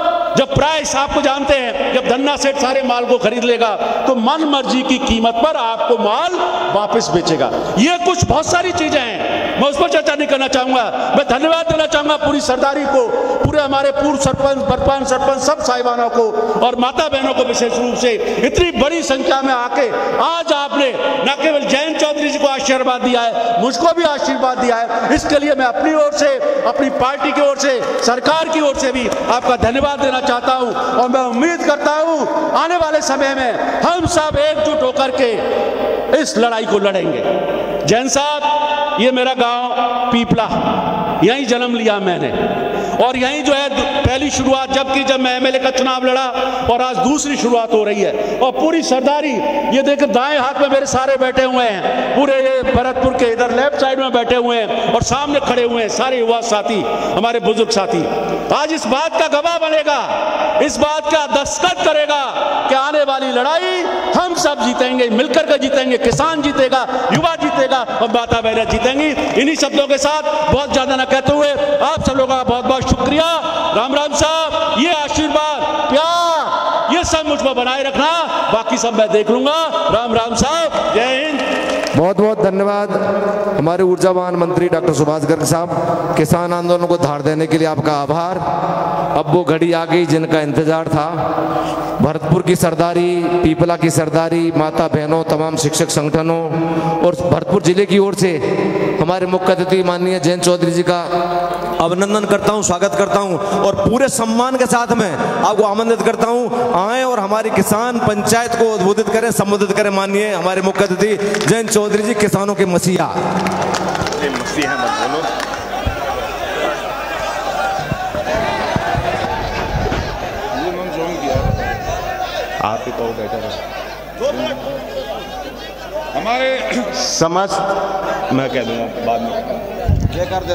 जब प्राइस, आपको जानते हैं, जब धन्ना सेठ सारे माल को खरीद लेगा तो मन मर्जी की कीमत पर आपको माल वापस बेचेगा। ये कुछ बहुत सारी चीजें हैं, मैं उस पर चर्चा नहीं करना चाहूंगा। मैं धन्यवाद देना चाहूंगा पूरी सरदारी को, पूरे हमारे पूर्व सरपंच, सरपंच सरपंच सब साहिबानों को और माता बहनों को विशेष रूप से, इतनी बड़ी संख्या में आके आज आपने न केवल जयंत चौधरी जी को आशीर्वाद दिया है, मुझको भी आशीर्वाद दिया है। इसके लिए मैं अपनी ओर से, अपनी पार्टी की ओर से, सरकार की ओर से भी आपका धन्यवाद देना चाहता हूं और मैं उम्मीद करता हूं आने वाले समय में हम सब एकजुट होकर के इस लड़ाई को लड़ेंगे। जैन साहब, ये मेरा गांव पीपला, यहीं जन्म लिया मैंने और यहीं जो है पहली शुरुआत जब की, जब मैं एमएलए का चुनाव लड़ा और आज दूसरी शुरुआत हो रही है। और पूरी सरदारी, ये देखिए दाएं हाथ में मेरे सारे बैठे हुए हैं, पूरे ये भरतपुर के इधर लेफ्ट साइड में बैठे हुए हैं और सामने खड़े हुए हैं सारे युवा साथी, हमारे बुजुर्ग साथी। आज इस बात का गवाह बनेगा, इस बात का दस्तखत करेगा कि आने वाली लड़ाई हम सब जीतेंगे, मिलकर के जीतेंगे, किसान जीतेगा, युवा जीतेगा और माता बहनें जीतेंगी। इन्हीं शब्दों के साथ बहुत ज्यादा न कहते हुए आप सब लोगों का बहुत बहुत शुक्रिया। राम राम साहब, ये आशीर्वाद, प्यार, ये सब मुझ पर बनाए रखना, बाकी सब मैं देख लूंगा। राम राम साहब, जय हिंद। बहुत बहुत धन्यवाद हमारे ऊर्जावान मंत्री डॉक्टर सुभाष गर्ग साहब। किसान आंदोलन को धार देने के लिए आपका आभार। अब वो घड़ी आ गई जिनका इंतजार था। भरतपुर की सरदारी, पीपला की सरदारी, माता बहनों, तमाम शिक्षक संगठनों और भरतपुर जिले की ओर से हमारे मुख्य अतिथि माननीय जयंत चौधरी जी का अभिनंदन करता हूं, स्वागत करता हूं और पूरे सम्मान के साथ में आपको आमंत्रित करता हूं, आए और हमारी किसान पंचायत को उद्बोधित करें, संबोधित करें। माननीय हमारे मुख्य अतिथि जयंत चौधरी जी, किसानों के मसीहा। मसीहा मत बोलो। आप ही कहो, बैठा रहो। हमारे समस्त, मैं कह दूंगा बाद में, जय कर दे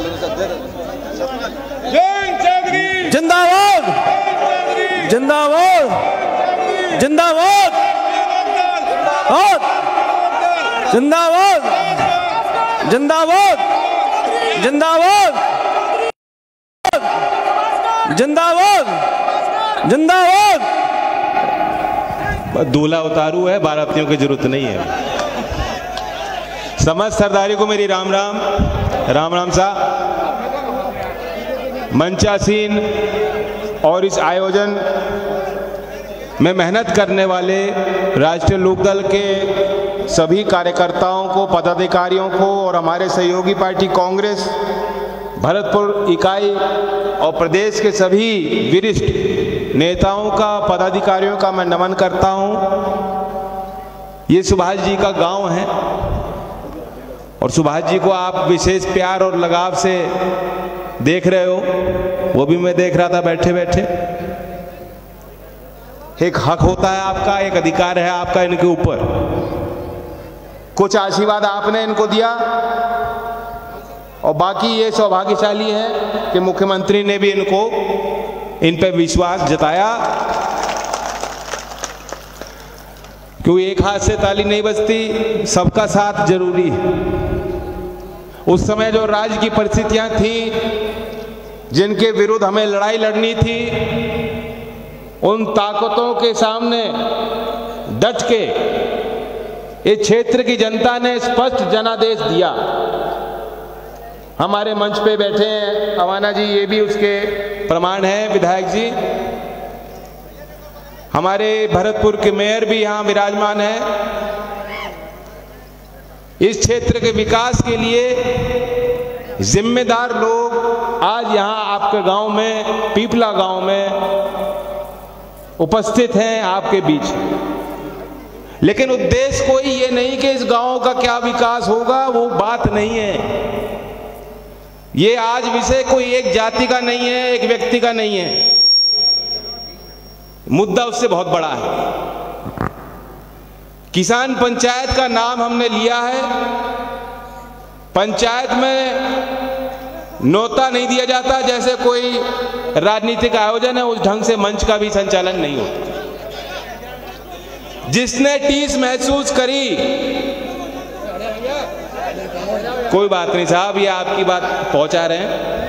जयंत चौधरी जिंदाबाद, जिंदाबाद, जिंदाबाद, जिंदाबाद, जिंदाबाद, जिंदाबाद, जिंदाबाद, जिंदाबाद। दूल्हा उतारू है, बारातियों की जरूरत नहीं है। समस्त सरदारी को मेरी राम राम, राम राम साहब। मंचासीन और इस आयोजन में मेहनत करने वाले राष्ट्रीय लोकदल के सभी कार्यकर्ताओं को, पदाधिकारियों को और हमारे सहयोगी पार्टी कांग्रेस भरतपुर इकाई और प्रदेश के सभी वरिष्ठ नेताओं का, पदाधिकारियों का मैं नमन करता हूं। ये सुभाष जी का गांव है और सुभाष जी को आप विशेष प्यार और लगाव से देख रहे हो, वो भी मैं देख रहा था बैठे बैठे। एक हक होता है आपका, एक अधिकार है आपका इनके ऊपर। कुछ आशीर्वाद आपने इनको दिया और बाकी ये सौभाग्यशाली है कि मुख्यमंत्री ने भी इनको, इन पे विश्वास जताया, क्योंकि एक हाथ से ताली नहीं बजती, सबका साथ जरूरी है। उस समय जो राज्य की परिस्थितियां थी, जिनके विरुद्ध हमें लड़ाई लड़नी थी, उन ताकतों के सामने डट के इस क्षेत्र की जनता ने स्पष्ट जनादेश दिया। हमारे मंच पे बैठे हैं अवाना जी, ये भी उसके प्रमाण हैं। विधायक जी, हमारे भरतपुर के मेयर भी यहाँ विराजमान हैं। इस क्षेत्र के विकास के लिए जिम्मेदार लोग आज यहाँ आपके गांव में, पीपला गांव में उपस्थित हैं आपके बीच। लेकिन उद्देश्य कोई ये नहीं कि इस गांव का क्या विकास होगा, वो बात नहीं है। ये आज विषय कोई एक जाति का नहीं है, एक व्यक्ति का नहीं है, मुद्दा उससे बहुत बड़ा है। किसान पंचायत का नाम हमने लिया है। पंचायत में न्योता नहीं दिया जाता, जैसे कोई राजनीतिक आयोजन है उस ढंग से मंच का भी संचालन नहीं होता। जिसने टीस महसूस करी, कोई बात नहीं साहब, ये आपकी बात पहुंचा रहे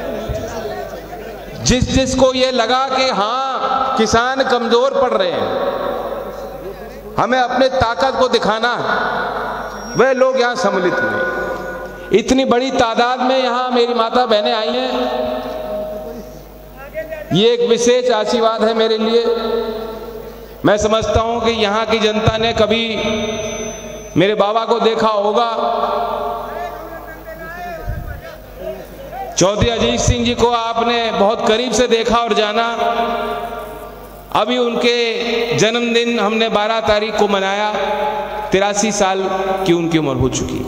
हैं। जिस जिसको ये लगा कि हाँ किसान कमजोर पड़ रहे हैं, हमें अपने ताकत को दिखाना है, वे लोग यहाँ सम्मिलित हुए। इतनी बड़ी तादाद में यहाँ मेरी माता बहनें आई हैं, ये एक विशेष आशीर्वाद है मेरे लिए। मैं समझता हूं कि यहाँ की जनता ने कभी मेरे बाबा को देखा होगा, चौधरी अजीत सिंह जी को आपने बहुत करीब से देखा और जाना। अभी उनके जन्मदिन हमने बारह तारीख को मनाया, तिरासी साल की उनकी उम्र हो चुकी।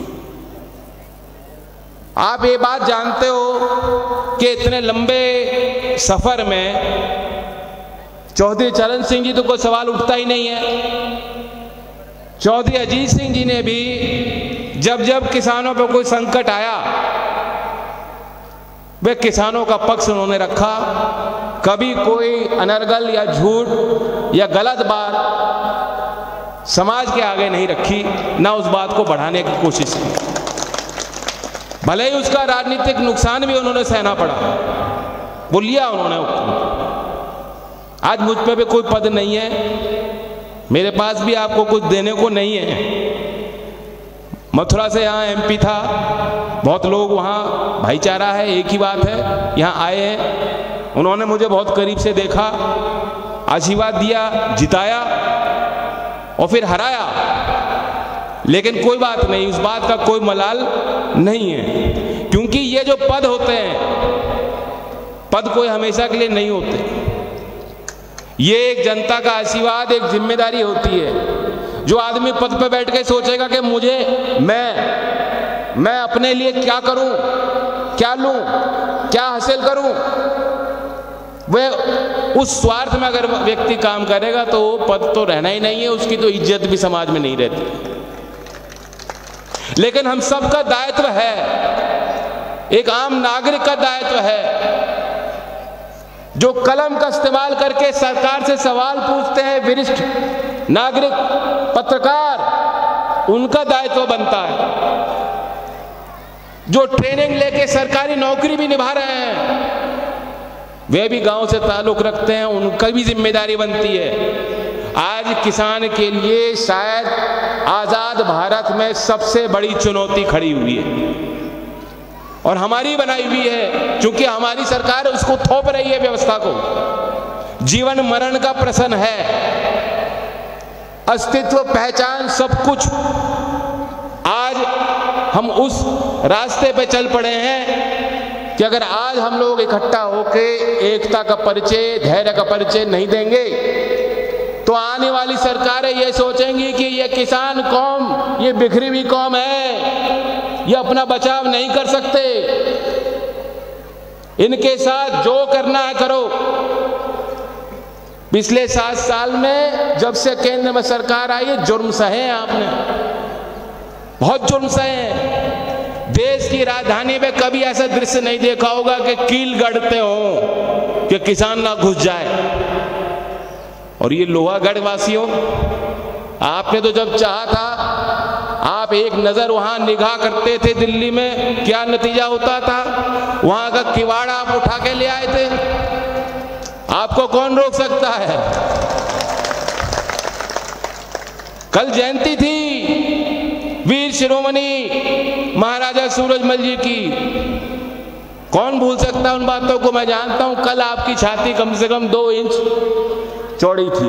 आप ये बात जानते हो कि इतने लंबे सफर में चौधरी चरण सिंह जी तो कोई सवाल उठता ही नहीं है। चौधरी अजीत सिंह जी ने भी जब जब किसानों पर कोई संकट आया, वे किसानों का पक्ष उन्होंने रखा। कभी कोई अनर्गल या झूठ या गलत बात समाज के आगे नहीं रखी, ना उस बात को बढ़ाने की कोशिश की। भले ही उसका राजनीतिक नुकसान भी उन्होंने सहना पड़ा, वो लिया उन्होंने। आज मुझ पे भी कोई पद नहीं है, मेरे पास भी आपको कुछ देने को नहीं है। मथुरा से यहाँ एमपी था, बहुत लोग वहाँ भाईचारा है, एक ही बात है, यहाँ आए हैं। उन्होंने मुझे बहुत करीब से देखा, आशीर्वाद दिया, जिताया और फिर हराया। लेकिन कोई बात नहीं, उस बात का कोई मलाल नहीं है, क्योंकि ये जो पद होते हैं, पद कोई हमेशा के लिए नहीं होते। ये एक जनता का आशीर्वाद, एक जिम्मेदारी होती है। जो आदमी पद पे बैठ के सोचेगा कि मुझे मैं मैं अपने लिए क्या करूं, क्या लूं, क्या हासिल करूं, वह उस स्वार्थ में अगर व्यक्ति काम करेगा तो वो पद तो रहना ही नहीं है, उसकी तो इज्जत भी समाज में नहीं रहती। लेकिन हम सबका दायित्व है, एक आम नागरिक का दायित्व है, जो कलम का इस्तेमाल करके सरकार से सवाल पूछते हैं, वरिष्ठ नागरिक पत्रकार, उनका दायित्व बनता है। जो ट्रेनिंग लेके सरकारी नौकरी भी निभा रहे हैं, वे भी गांव से ताल्लुक रखते हैं, उनका भी जिम्मेदारी बनती है। आज किसान के लिए शायद आजाद भारत में सबसे बड़ी चुनौती खड़ी हुई है, और हमारी बनाई हुई है, क्योंकि हमारी सरकार उसको थोप रही है व्यवस्था को। जीवन मरण का प्रश्न है, अस्तित्व, पहचान, सब कुछ। आज हम उस रास्ते पे चल पड़े हैं कि अगर आज हम लोग इकट्ठा होके एकता का परिचय, धैर्य का परिचय नहीं देंगे, तो आने वाली सरकारें ये सोचेंगी कि ये किसान कौम, ये बिखरी हुई कौम है, ये अपना बचाव नहीं कर सकते, इनके साथ जो करना है करो। पिछले सात साल में जब से केंद्र में सरकार आई है, जुर्म सहे हैं आपने, बहुत जुर्म सहे हैं। देश की राजधानी में कभी ऐसा दृश्य नहीं देखा होगा कि कील गढ़ते हो कि किसान ना घुस जाए। और ये लोहागढ़ वासियों, आपने तो जब चाहा था, आप एक नजर वहां निगाह करते थे दिल्ली में, क्या नतीजा होता था? वहां का किवाड़ आप उठा के ले आए थे। आप आपको कौन रोक सकता है? कल जयंती थी वीर शिरोमणि महाराजा सूरजमल जी की, कौन भूल सकता उन बातों को? मैं जानता हूं कल आपकी छाती कम से कम दो इंच चौड़ी थी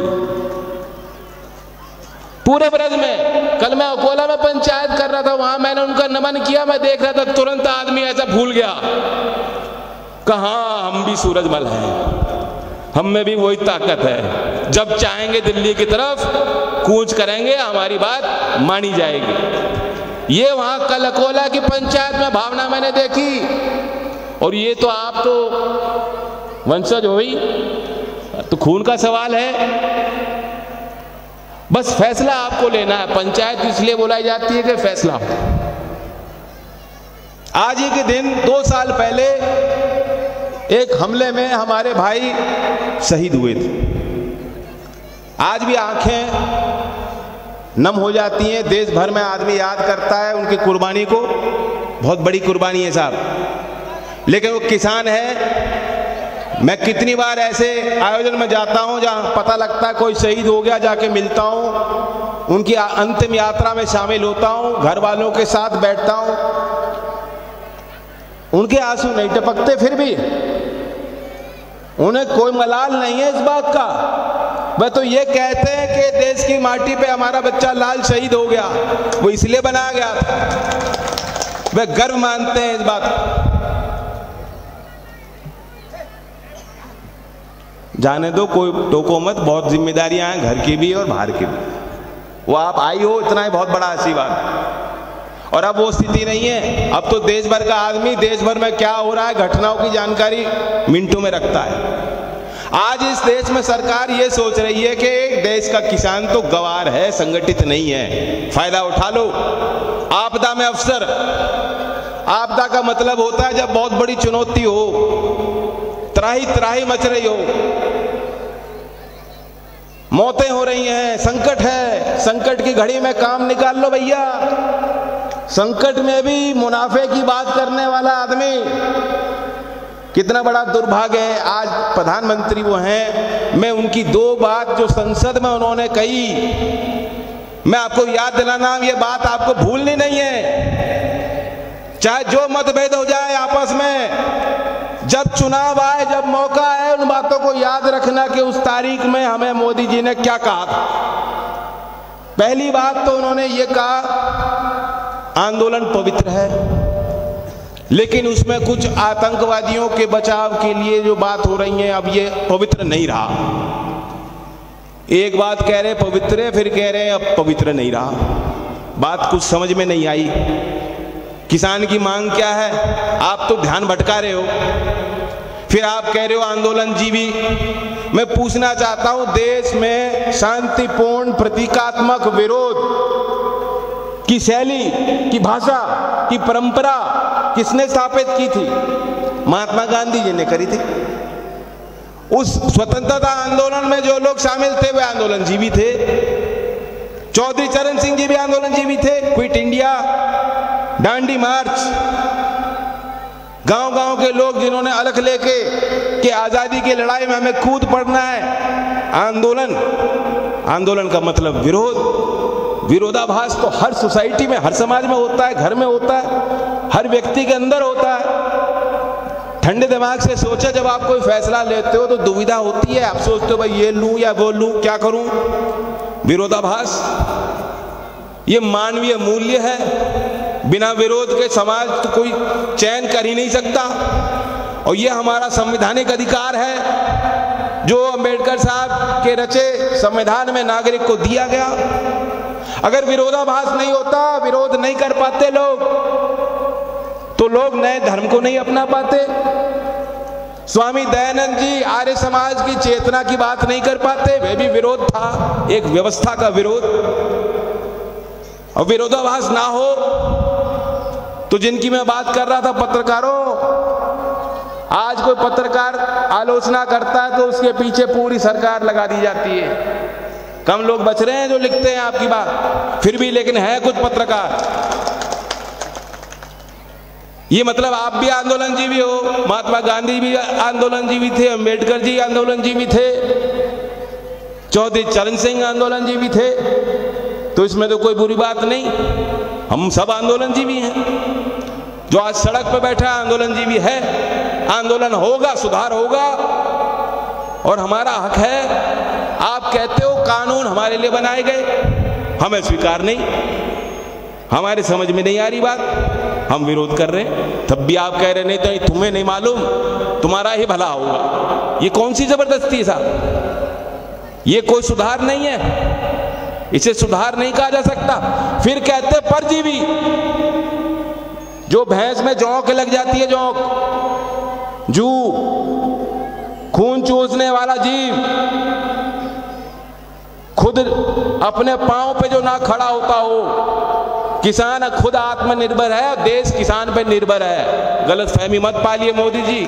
पूरे ब्रज में। कल मैं अकोला में पंचायत कर रहा था, वहां मैंने उनका नमन किया, मैं देख रहा था तुरंत आदमी ऐसा भूल गया, कहा हम भी सूरजमल हैं, हम में भी वही ताकत है, जब चाहेंगे दिल्ली की तरफ कूच करेंगे, हमारी बात मानी जाएगी। ये वहां कल अकोला की पंचायत में भावना मैंने देखी। और ये तो आप तो वंशज हो ही, तो खून का सवाल है, बस फैसला आपको लेना है। पंचायत इसलिए बुलाई जाती है कि फैसला हो। आज ही के दिन दो साल पहले एक हमले में हमारे भाई शहीद हुए थे। आज भी आंखें नम हो जाती हैं, देश भर में आदमी याद करता है उनकी कुर्बानी को, बहुत बड़ी कुर्बानी है साहब। लेकिन वो किसान है। मैं कितनी बार ऐसे आयोजन में जाता हूं जहां पता लगता है कोई शहीद हो गया, जाके मिलता हूं, उनकी अंतिम यात्रा में शामिल होता हूं, घर वालों के साथ बैठता हूं, उनके आंसू नहीं टपकते, फिर भी उन्हें कोई मलाल नहीं है इस बात का। वह तो ये कहते हैं कि देश की माटी पे हमारा बच्चा लाल शहीद हो गया, वो इसलिए बनाया गया था, वह गर्व मानते हैं इस बात को। जाने दो, कोई टोको मत, बहुत जिम्मेदारियां हैं घर की भी और बाहर की भी। वो आप आई हो, इतना ही बहुत बड़ा आशीर्वाद। और अब वो स्थिति नहीं है। अब तो देश भर का आदमी देश भर में क्या हो रहा है घटनाओं की जानकारी मिनटों में रखता है। आज इस देश में सरकार ये सोच रही है कि एक देश का किसान तो गवार है, संगठित नहीं है, फायदा उठा लो। आपदा में अवसर, आपदा का मतलब होता है जब बहुत बड़ी चुनौती हो, त्राही त्राही मच रही हो, मौतें हो रही हैं, संकट है, संकट की घड़ी में काम निकाल लो भैया। संकट में भी मुनाफे की बात करने वाला आदमी, कितना बड़ा दुर्भाग्य है। आज प्रधानमंत्री वो हैं, मैं उनकी दो बात जो संसद में उन्होंने कही, मैं आपको याद दिलाना, ये बात आपको भूलनी नहीं है। चाहे जो मतभेद हो जाए आपस में, जब चुनाव आए, जब मौका आए, उन बातों को याद रखना कि उस तारीख में हमें मोदी जी ने क्या कहा था। पहली बात तो उन्होंने ये कहा, आंदोलन पवित्र है, लेकिन उसमें कुछ आतंकवादियों के बचाव के लिए जो बात हो रही है, अब ये पवित्र नहीं रहा। एक बात कह रहे पवित्र है, फिर कह रहे अब पवित्र नहीं रहा। बात कुछ समझ में नहीं आई। किसान की मांग क्या है, आप तो ध्यान भटका रहे हो। फिर आप कह रहे हो आंदोलन जीवी। मैं पूछना चाहता हूं, देश में शांतिपूर्ण प्रतीकात्मक विरोध की शैली, की भाषा, की परंपरा किसने स्थापित की थी? महात्मा गांधी जी ने करी थी। उस स्वतंत्रता आंदोलन में जो लोग शामिल थे वे आंदोलन जीवी थे। चौधरी चरण सिंह जी भी आंदोलन जीवी थे। क्विट इंडिया, डांडी मार्च, गांव-गांव के लोग जिन्होंने अलख लेके कि आजादी की लड़ाई में हमें कूद पड़ना है, आंदोलन। आंदोलन का मतलब विरोध। विरोधाभास तो हर सोसाइटी में, हर समाज में होता है, घर में होता है, हर व्यक्ति के अंदर होता है। ठंडे दिमाग से सोचा, जब आप कोई फैसला लेते हो तो दुविधा होती है, आप सोचते हो भाई ये लूं या वो लूं, क्या करूं। विरोधाभास ये मानवीय मूल्य है। बिना विरोध के समाज तो कोई चयन कर ही नहीं सकता, और ये हमारा संवैधानिक अधिकार है जो अंबेडकर साहब के रचे संविधान में नागरिक को दिया गया। अगर विरोधाभास नहीं होता, विरोध नहीं कर पाते लोग, तो लोग नए धर्म को नहीं अपना पाते। स्वामी दयानंद जी आर्य समाज की चेतना की बात नहीं कर पाते, वे भी विरोध था, एक व्यवस्था का विरोध। और विरोधाभास ना हो तो जिनकी मैं बात कर रहा था, पत्रकारों, आज कोई पत्रकार आलोचना करता है तो उसके पीछे पूरी सरकार लगा दी जाती है। कम लोग बच रहे हैं जो लिखते हैं आपकी बात, फिर भी लेकिन है कुछ पत्रकार। ये मतलब आप भी आंदोलनजीवी हो, महात्मा गांधी भी आंदोलनजीवी थे, अंबेडकर जी आंदोलनजीवी थे, चौधरी चरण सिंह आंदोलनजीवी थे, तो इसमें तो कोई बुरी बात नहीं, हम सब आंदोलनजीवी हैं। जो आज सड़क पर बैठा आंदोलनजीवी है, आंदोलन होगा, सुधार होगा और हमारा हक है। आप कहते हो कानून हमारे लिए बनाए गए, हमें स्वीकार नहीं, हमारे समझ में नहीं आ रही बात, हम विरोध कर रहे हैं, तब भी आप कह रहे नहीं तो तुम्हें नहीं मालूम, तुम्हारा ही भला होगा। ये कौन सी जबरदस्ती है साहब? ये कोई सुधार नहीं है, इसे सुधार नहीं कहा जा सकता। फिर कहते परजीवी, जो भैंस में जोंक लग जाती है, जोंक, जू, खून चूसने वाला जीव, खुद अपने पांव पे जो ना खड़ा होता हो। किसान खुद आत्मनिर्भर है, देश किसान पे निर्भर है। गलत फहमी मत पालिए मोदी जी,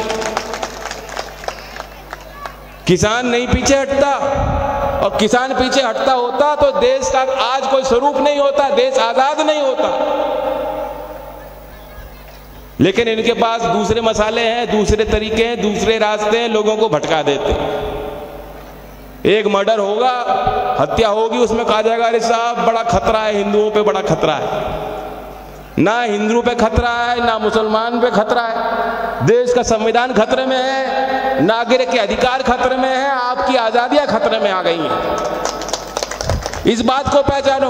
किसान नहीं पीछे हटता, और किसान पीछे हटता होता तो देश का आज कोई स्वरूप नहीं होता, देश आजाद नहीं होता। लेकिन इनके पास दूसरे मसाले हैं, दूसरे तरीके हैं, दूसरे रास्ते हैं, लोगों को भटका देते हैं। एक मर्डर होगा, हत्या होगी, उसमें कहा जाएगा अरे साहब बड़ा खतरा है, हिंदुओं पे बड़ा खतरा है। ना हिंदुओं पे खतरा है, ना मुसलमान पे खतरा है। देश का संविधान खतरे में है, नागरिक के अधिकार खतरे में है, आपकी आजादियां खतरे में आ गई हैं। इस बात को पहचानो।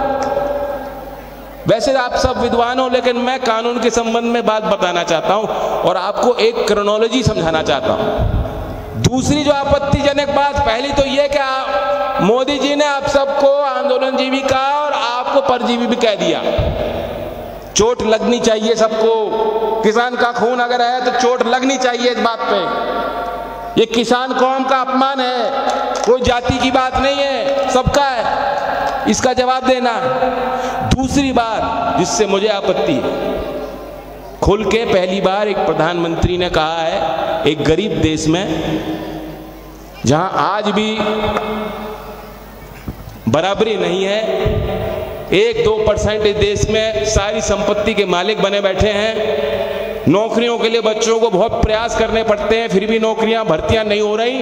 वैसे आप सब विद्वान हो, लेकिन मैं कानून के संबंध में बात बताना चाहता हूं और आपको एक क्रोनोलॉजी समझाना चाहता हूं। दूसरी जो आपत्तिजनक बात, पहली तो यह कि आप, मोदी जी ने आप सबको आंदोलनजीवी कहा और आपको परजीवी भी कह दिया। चोट लगनी चाहिए सबको, किसान का खून अगर है तो चोट लगनी चाहिए इस बात पे। ये किसान कौम का अपमान है, कोई जाति की बात नहीं है, सबका है, इसका जवाब देना। दूसरी बात जिससे मुझे आपत्ति है, खुल के पहली बार एक प्रधानमंत्री ने कहा है, एक गरीब देश में जहां आज भी बराबरी नहीं है, एक दो परसेंट इस देश में सारी संपत्ति के मालिक बने बैठे हैं, नौकरियों के लिए बच्चों को बहुत प्रयास करने पड़ते हैं, फिर भी नौकरियां भर्तियां नहीं हो रही,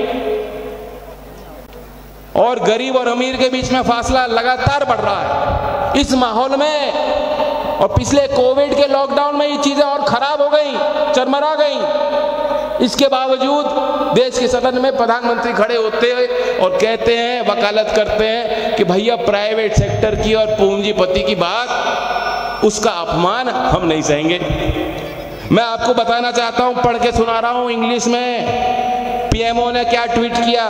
और गरीब और अमीर के बीच में फासला लगातार बढ़ रहा है। इस माहौल में और पिछले कोविड के लॉकडाउन में ये चीजें और खराब हो गई, चरमरा गई। इसके बावजूद देश के सदन में प्रधानमंत्री खड़े होते हैं और कहते हैं, वकालत करते हैं कि भैया प्राइवेट सेक्टर की और पूंजीपति की बात, उसका अपमान हम नहीं सहेंगे। मैं आपको बताना चाहता हूं, पढ़ के सुना रहा हूं इंग्लिश में, पीएमओ ने क्या ट्वीट किया।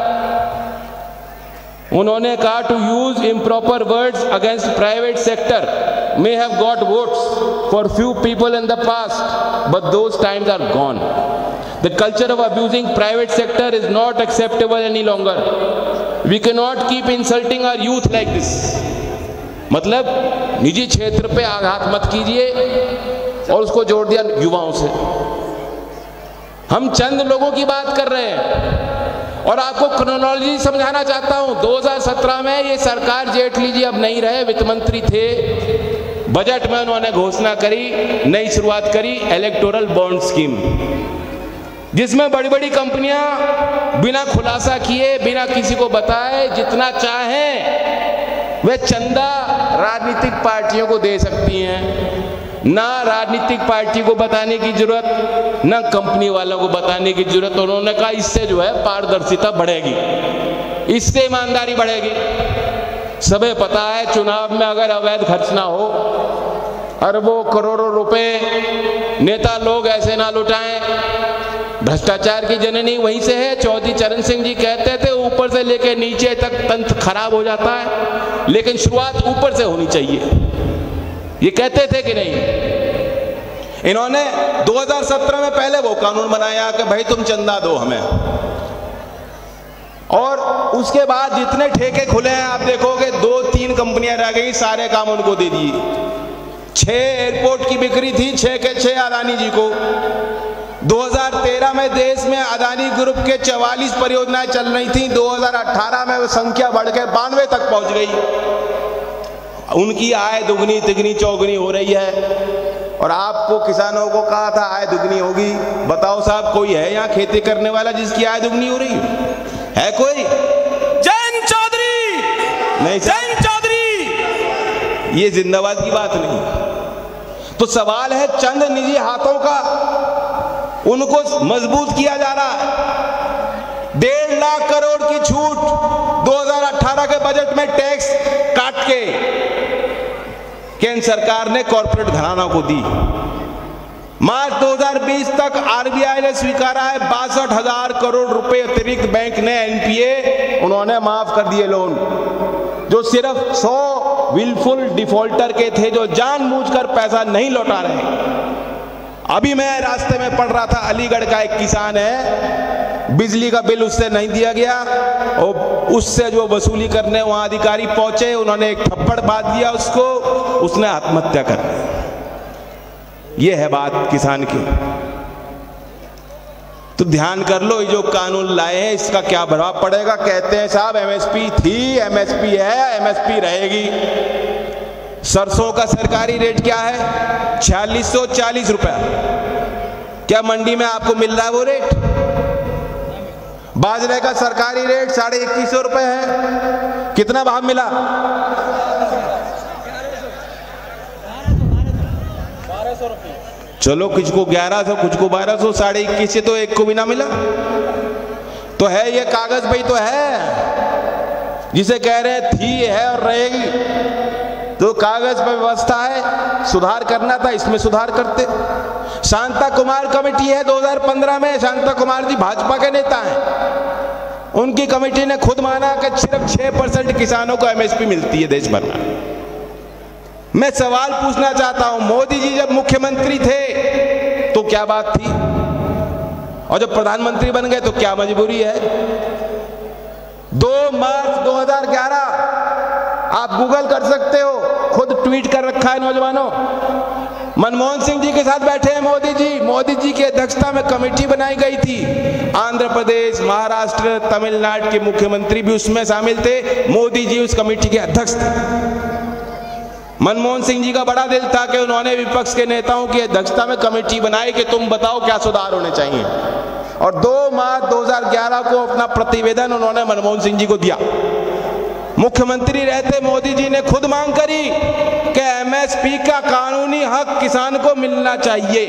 उन्होंने कहा, to use improper words against private sector may have got votes for few people in the past, but those times are gone. The culture of abusing private sector is not acceptable any longer. We cannot keep insulting our youth like this. मतलब निजी क्षेत्र पे आघात मत कीजिए, और उसको जोड़ दिया युवाओं से। हम चंद लोगों की बात कर रहे हैं और आपको क्रोनोलॉजी समझाना चाहता हूं। दो हज़ार सत्रह में ये सरकार, जेटली जी अब नहीं रहे, वित्त मंत्री थे, बजट में उन्होंने घोषणा करी, नई शुरुआत करी, इलेक्टोरल बॉन्ड स्कीम, जिसमें बड़ी बड़ी कंपनियां बिना खुलासा किए, बिना किसी को बताए, जितना चाहें वे चंदा राजनीतिक पार्टियों को दे सकती हैं। ना राजनीतिक पार्टी को बताने की जरूरत, ना कंपनी वालों को बताने की जरूरत। उन्होंने कहा इससे जो है पारदर्शिता बढ़ेगी, इससे ईमानदारी बढ़ेगी। सबे पता है, चुनाव में अगर अवैध खर्च ना हो, अरबों करोड़ों रुपए नेता लोग ऐसे ना लुटाएं। भ्रष्टाचार की जननी वहीं से है। चौधरी चरण सिंह जी कहते थे, ऊपर से लेके नीचे तक तंत्र खराब हो जाता है, लेकिन शुरुआत ऊपर से होनी चाहिए। ये कहते थे कि नहीं? इन्होंने दो हज़ार सत्रह में पहले वो कानून बनाया कि भाई तुम चंदा दो हमें, और उसके बाद जितने ठेके खुले हैं आप देखोगे दो तीन कंपनियां रह गई, सारे काम उनको दे दिए। छह एयरपोर्ट की बिक्री थी, छह के छह अदानी जी को। दो हज़ार तेरह में देश में अदानी ग्रुप के चवालीस परियोजनाएं चल रही थी, दो हज़ार अठारह में वो संख्या बढ़ के बानवे तक पहुंच गई। उनकी आय दुगनी तिगनी चौगुनी हो रही है। और आपको किसानों को कहा था आय दुगनी होगी। बताओ साहब, कोई है यहाँ खेती करने वाला जिसकी आय दुगनी हो रही है? है कोई? जैन चौधरी नहीं, जैन चौधरी, ये जिंदाबाद की बात नहीं। तो सवाल है चंद निजी हाथों का, उनको मजबूत किया जा रहा है। डेढ़ लाख करोड़ की छूट दो हज़ार अठारह के बजट में टैक्स काट के केंद्र सरकार ने कॉर्पोरेट घरानों को दी। मार्च दो हज़ार बीस तक आरबीआई ने स्वीकारा है बासठ हजार करोड़ रुपए अतिरिक्त बैंक ने एनपीए उन्होंने माफ कर दिए लोन, जो सिर्फ सौ विलफुल डिफॉल्टर के थे जो जानबूझकर पैसा नहीं लौटा रहे। अभी मैं रास्ते में पढ़ रहा था, अलीगढ़ का एक किसान है, बिजली का बिल उससे नहीं दिया गया और उससे जो वसूली करने वहां अधिकारी पहुंचे, उन्होंने एक थप्पड़ बांध दिया उसको, उसने आत्महत्या कर ली। ये है बात किसान की। तो ध्यान कर लो, ये जो कानून लाए हैं इसका क्या प्रभाव पड़ेगा। कहते हैं साहब एमएसपी थी, एमएसपी है, एमएसपी रहेगी। सरसों का सरकारी रेट क्या है? छियालीस सौ चालीस रुपया। क्या मंडी में आपको मिल रहा है वो रेट? बाजरे का सरकारी रेट साढ़े इक्कीस सौ रुपए है। कितना भाव मिला? चलो कुछ को ग्यारह सौ, कुछ को बारह सौ, साढ़े इक्कीस से तो एक को भी ना मिला। तो है ये कागज भाई, तो है जिसे कह रहे हैं थी, है और रहेगी। तो कागज पर व्यवस्था है, सुधार करना था, इसमें सुधार करते। शांता कुमार कमेटी है दो हज़ार पंद्रह में, शांता कुमार जी भाजपा के नेता हैं। उनकी कमेटी ने खुद माना कि सिर्फ छह परसेंट किसानों को एमएसपी मिलती है देश भर में। मैं सवाल पूछना चाहता हूं, मोदी जी जब मुख्यमंत्री थे तो क्या बात थी, और जब प्रधानमंत्री बन गए तो क्या मजबूरी है? दो मार्च दो हज़ार ग्यारह आप गूगल कर सकते हो, खुद ट्वीट कर रखा है नौजवानों। मनमोहन सिंह जी के साथ बैठे हैं मोदी जी, मोदी जी की अध्यक्षता में कमेटी बनाई गई थी। आंध्र प्रदेश, महाराष्ट्र, तमिलनाडु के मुख्यमंत्री भी उसमें शामिल थे, मोदी जी उस कमेटी के अध्यक्ष थे। मनमोहन सिंह जी का बड़ा दिल था कि उन्होंने विपक्ष के नेताओं की अध्यक्षता में कमेटी बनाई कि तुम बताओ क्या सुधार होने चाहिए, और दो मार्च दो हज़ार ग्यारह को अपना प्रतिवेदन उन्होंने मनमोहन सिंह जी को दिया। मुख्यमंत्री रहते मोदी जी ने खुद मांग करी कि एमएसपी का कानूनी हक किसान को मिलना चाहिए।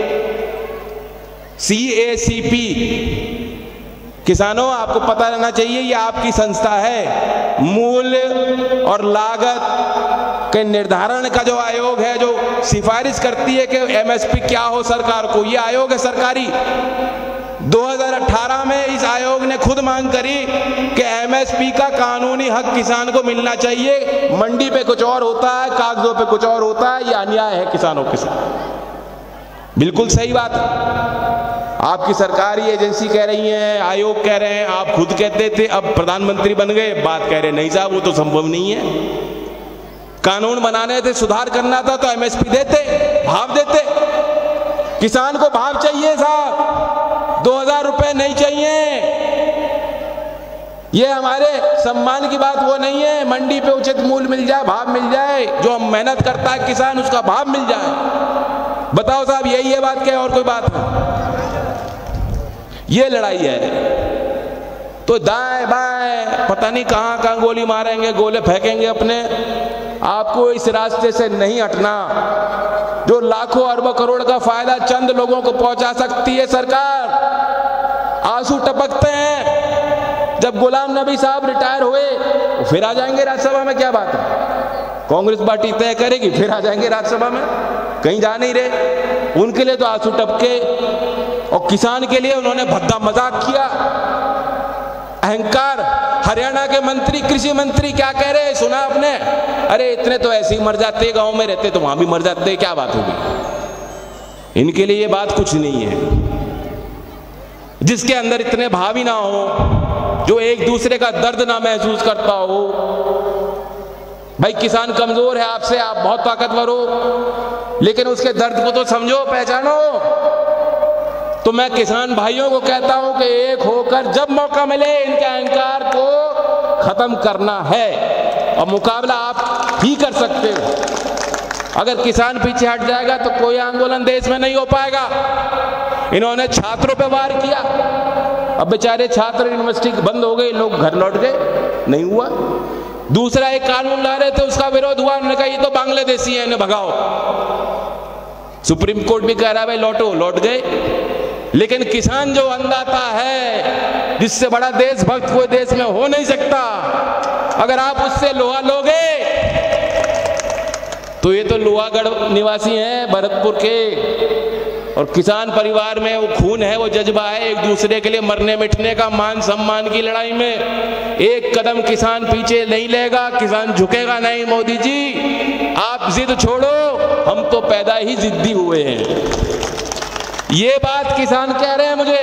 सीएसीपी, किसानों आपको पता रहना चाहिए ये आपकी संस्था है। मूल्य और लागत के निर्धारण का जो आयोग है, जो सिफारिश करती है कि एमएसपी क्या हो सरकार को, ये आयोग है सरकारी। दो हज़ार अठारह में इस आयोग ने खुद मांग करी कि एमएसपी का कानूनी हक किसान को मिलना चाहिए। मंडी पे कुछ और होता है, कागजों पे कुछ और होता है, ये अन्याय है किसानों के साथ। बिल्कुल सही बात है। आपकी सरकारी एजेंसी कह रही है, आयोग कह रहे हैं, आप खुद कहते थे, अब प्रधानमंत्री बन गए बात कह रहे नहीं साहब वो तो संभव नहीं है। कानून बनाने थे, सुधार करना था तो एमएसपी देते, भाव देते। किसान को भाव चाहिए साहब, दो हजार रुपए नहीं चाहिए। ये हमारे सम्मान की बात वो नहीं है, मंडी पे उचित मूल्य मिल जाए, भाव मिल जाए, जो हम मेहनत करता है किसान उसका भाव मिल जाए। बताओ साहब यही है बात, क्या और कोई बात है? ये लड़ाई है। तो दाएं बाएं पता नहीं कहां कहां गोली मारेंगे, गोले फेंकेंगे अपने। आपको इस रास्ते से नहीं हटना। जो लाखों अरबों करोड़ का फायदा चंद लोगों को पहुंचा सकती है सरकार, आंसू टपकते हैं। जब गुलाम नबी साहब रिटायर हुए फिर आ जाएंगे राज्यसभा में, क्या बात है? कांग्रेस पार्टी तय करेगी फिर आ जाएंगे राज्यसभा में, कहीं जा नहीं रहे। उनके लिए तो आंसू टपके, और किसान के लिए उन्होंने भद्दा मजाक किया, अहंकार। हरियाणा के मंत्री, कृषि मंत्री क्या कह रहे हैं सुना आपने? अरे इतने तो ऐसे ही मर जाते, गांव में रहते तो वहां भी मर जाते, क्या बात होगी? इनके लिए ये बात कुछ नहीं है। जिसके अंदर इतने भाव ही ना हो, जो एक दूसरे का दर्द ना महसूस करता हो। भाई किसान कमजोर है आपसे, आप बहुत ताकतवर हो, लेकिन उसके दर्द को तो समझो, पहचानो। तो मैं किसान भाइयों को कहता हूं कि एक होकर जब मौका मिले इनके अहंकार को खत्म करना है, और मुकाबला आप ही कर सकते हो। अगर किसान पीछे हट जाएगा तो कोई आंदोलन देश में नहीं हो पाएगा। इन्होंने छात्रों पे वार किया, अब बेचारे छात्र यूनिवर्सिटी बंद हो गई, लोग घर लौट गए, नहीं हुआ। दूसरा एक कानून ला रहे थे, उसका विरोध हुआ, उन्होंने कहा ये तो बांग्लादेशी है, इन्हें भगाओ। सुप्रीम कोर्ट भी कह रहा है भाई लौटो, लौट गए। लेकिन किसान जो अन्नदाता है, जिससे बड़ा देशभक्त कोई देश में हो नहीं सकता, अगर आप उससे लोहा लोगे तो ये तो लोहागढ़ निवासी हैं भरतपुर के, और किसान परिवार में वो खून है, वो जज्बा है एक दूसरे के लिए मरने मिटने का, मान सम्मान की लड़ाई में एक कदम किसान पीछे नहीं लेगा, किसान झुकेगा नहीं। मोदी जी आप जिद छोड़ो, हम तो पैदा ही जिद्दी हुए हैं। ये बात किसान कह रहे हैं मुझे।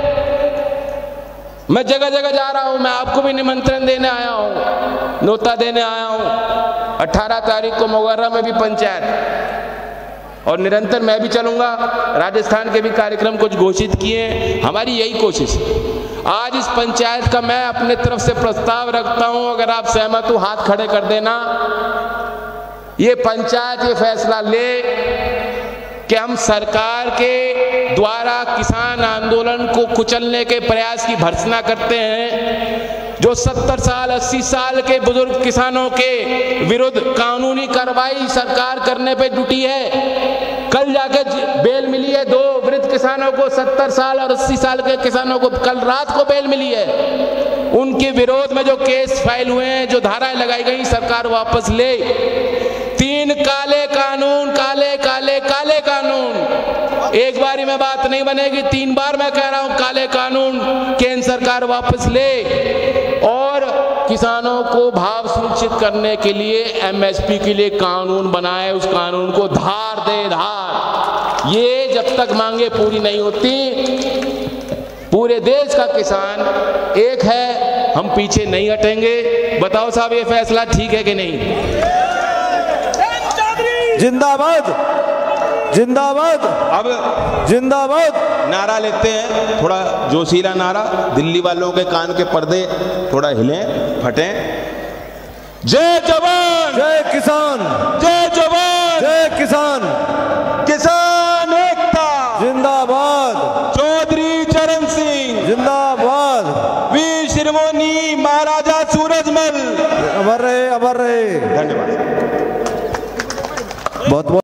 मैं जगह जगह जा रहा हूं, मैं आपको भी निमंत्रण देने आया हूं, न्योता देने आया हूं। अठारह तारीख को मोगर्रा में भी पंचायत, और निरंतर मैं भी चलूंगा। राजस्थान के भी कार्यक्रम कुछ घोषित किए। हमारी यही कोशिश आज इस पंचायत का मैं अपने तरफ से प्रस्ताव रखता हूं, अगर आप सहमत हो हाथ खड़े कर देना। ये पंचायत ये फैसला ले कि हम सरकार के द्वारा किसान आंदोलन को कुचलने के प्रयास की भर्त्सना करते हैं। जो सत्तर साल अस्सी साल के बुजुर्ग किसानों के विरुद्ध कानूनी कार्रवाई सरकार करने पे जुटी है। कल जाके बेल मिली है दो वृद्ध किसानों को, सत्तर साल और अस्सी साल के किसानों को कल रात को बेल मिली है। उनके विरोध में जो केस फाइल हुए हैं, जो धाराएं लगाई गई, सरकार वापस ले। तीन काले कानून, काले काले काले कानून, एक बारी में बात नहीं बनेगी, तीन बार मैं कह रहा हूं काले कानून केंद्र सरकार वापस ले, और किसानों को भाव सुनिश्चित करने के लिए एमएसपी के लिए कानून बनाए, उस कानून को धार दे धार। ये जब तक मांगे पूरी नहीं होती, पूरे देश का किसान एक है, हम पीछे नहीं हटेंगे। बताओ साहब ये फैसला ठीक है कि नहीं? जिंदाबाद जिंदाबाद अब जिंदाबाद नारा लेते हैं, थोड़ा जोशीला नारा, दिल्ली वालों के कान के पर्दे थोड़ा हिलें फटें। जय जवान जय किसान, जय जवान जय किसान, किसान एकता जिंदाबाद, चौधरी चरण सिंह जिंदाबाद, वीर शिरोमणि महाराजा सूरजमल अमर रहे, अमर रहे। धन्यवाद। बहुत बहुत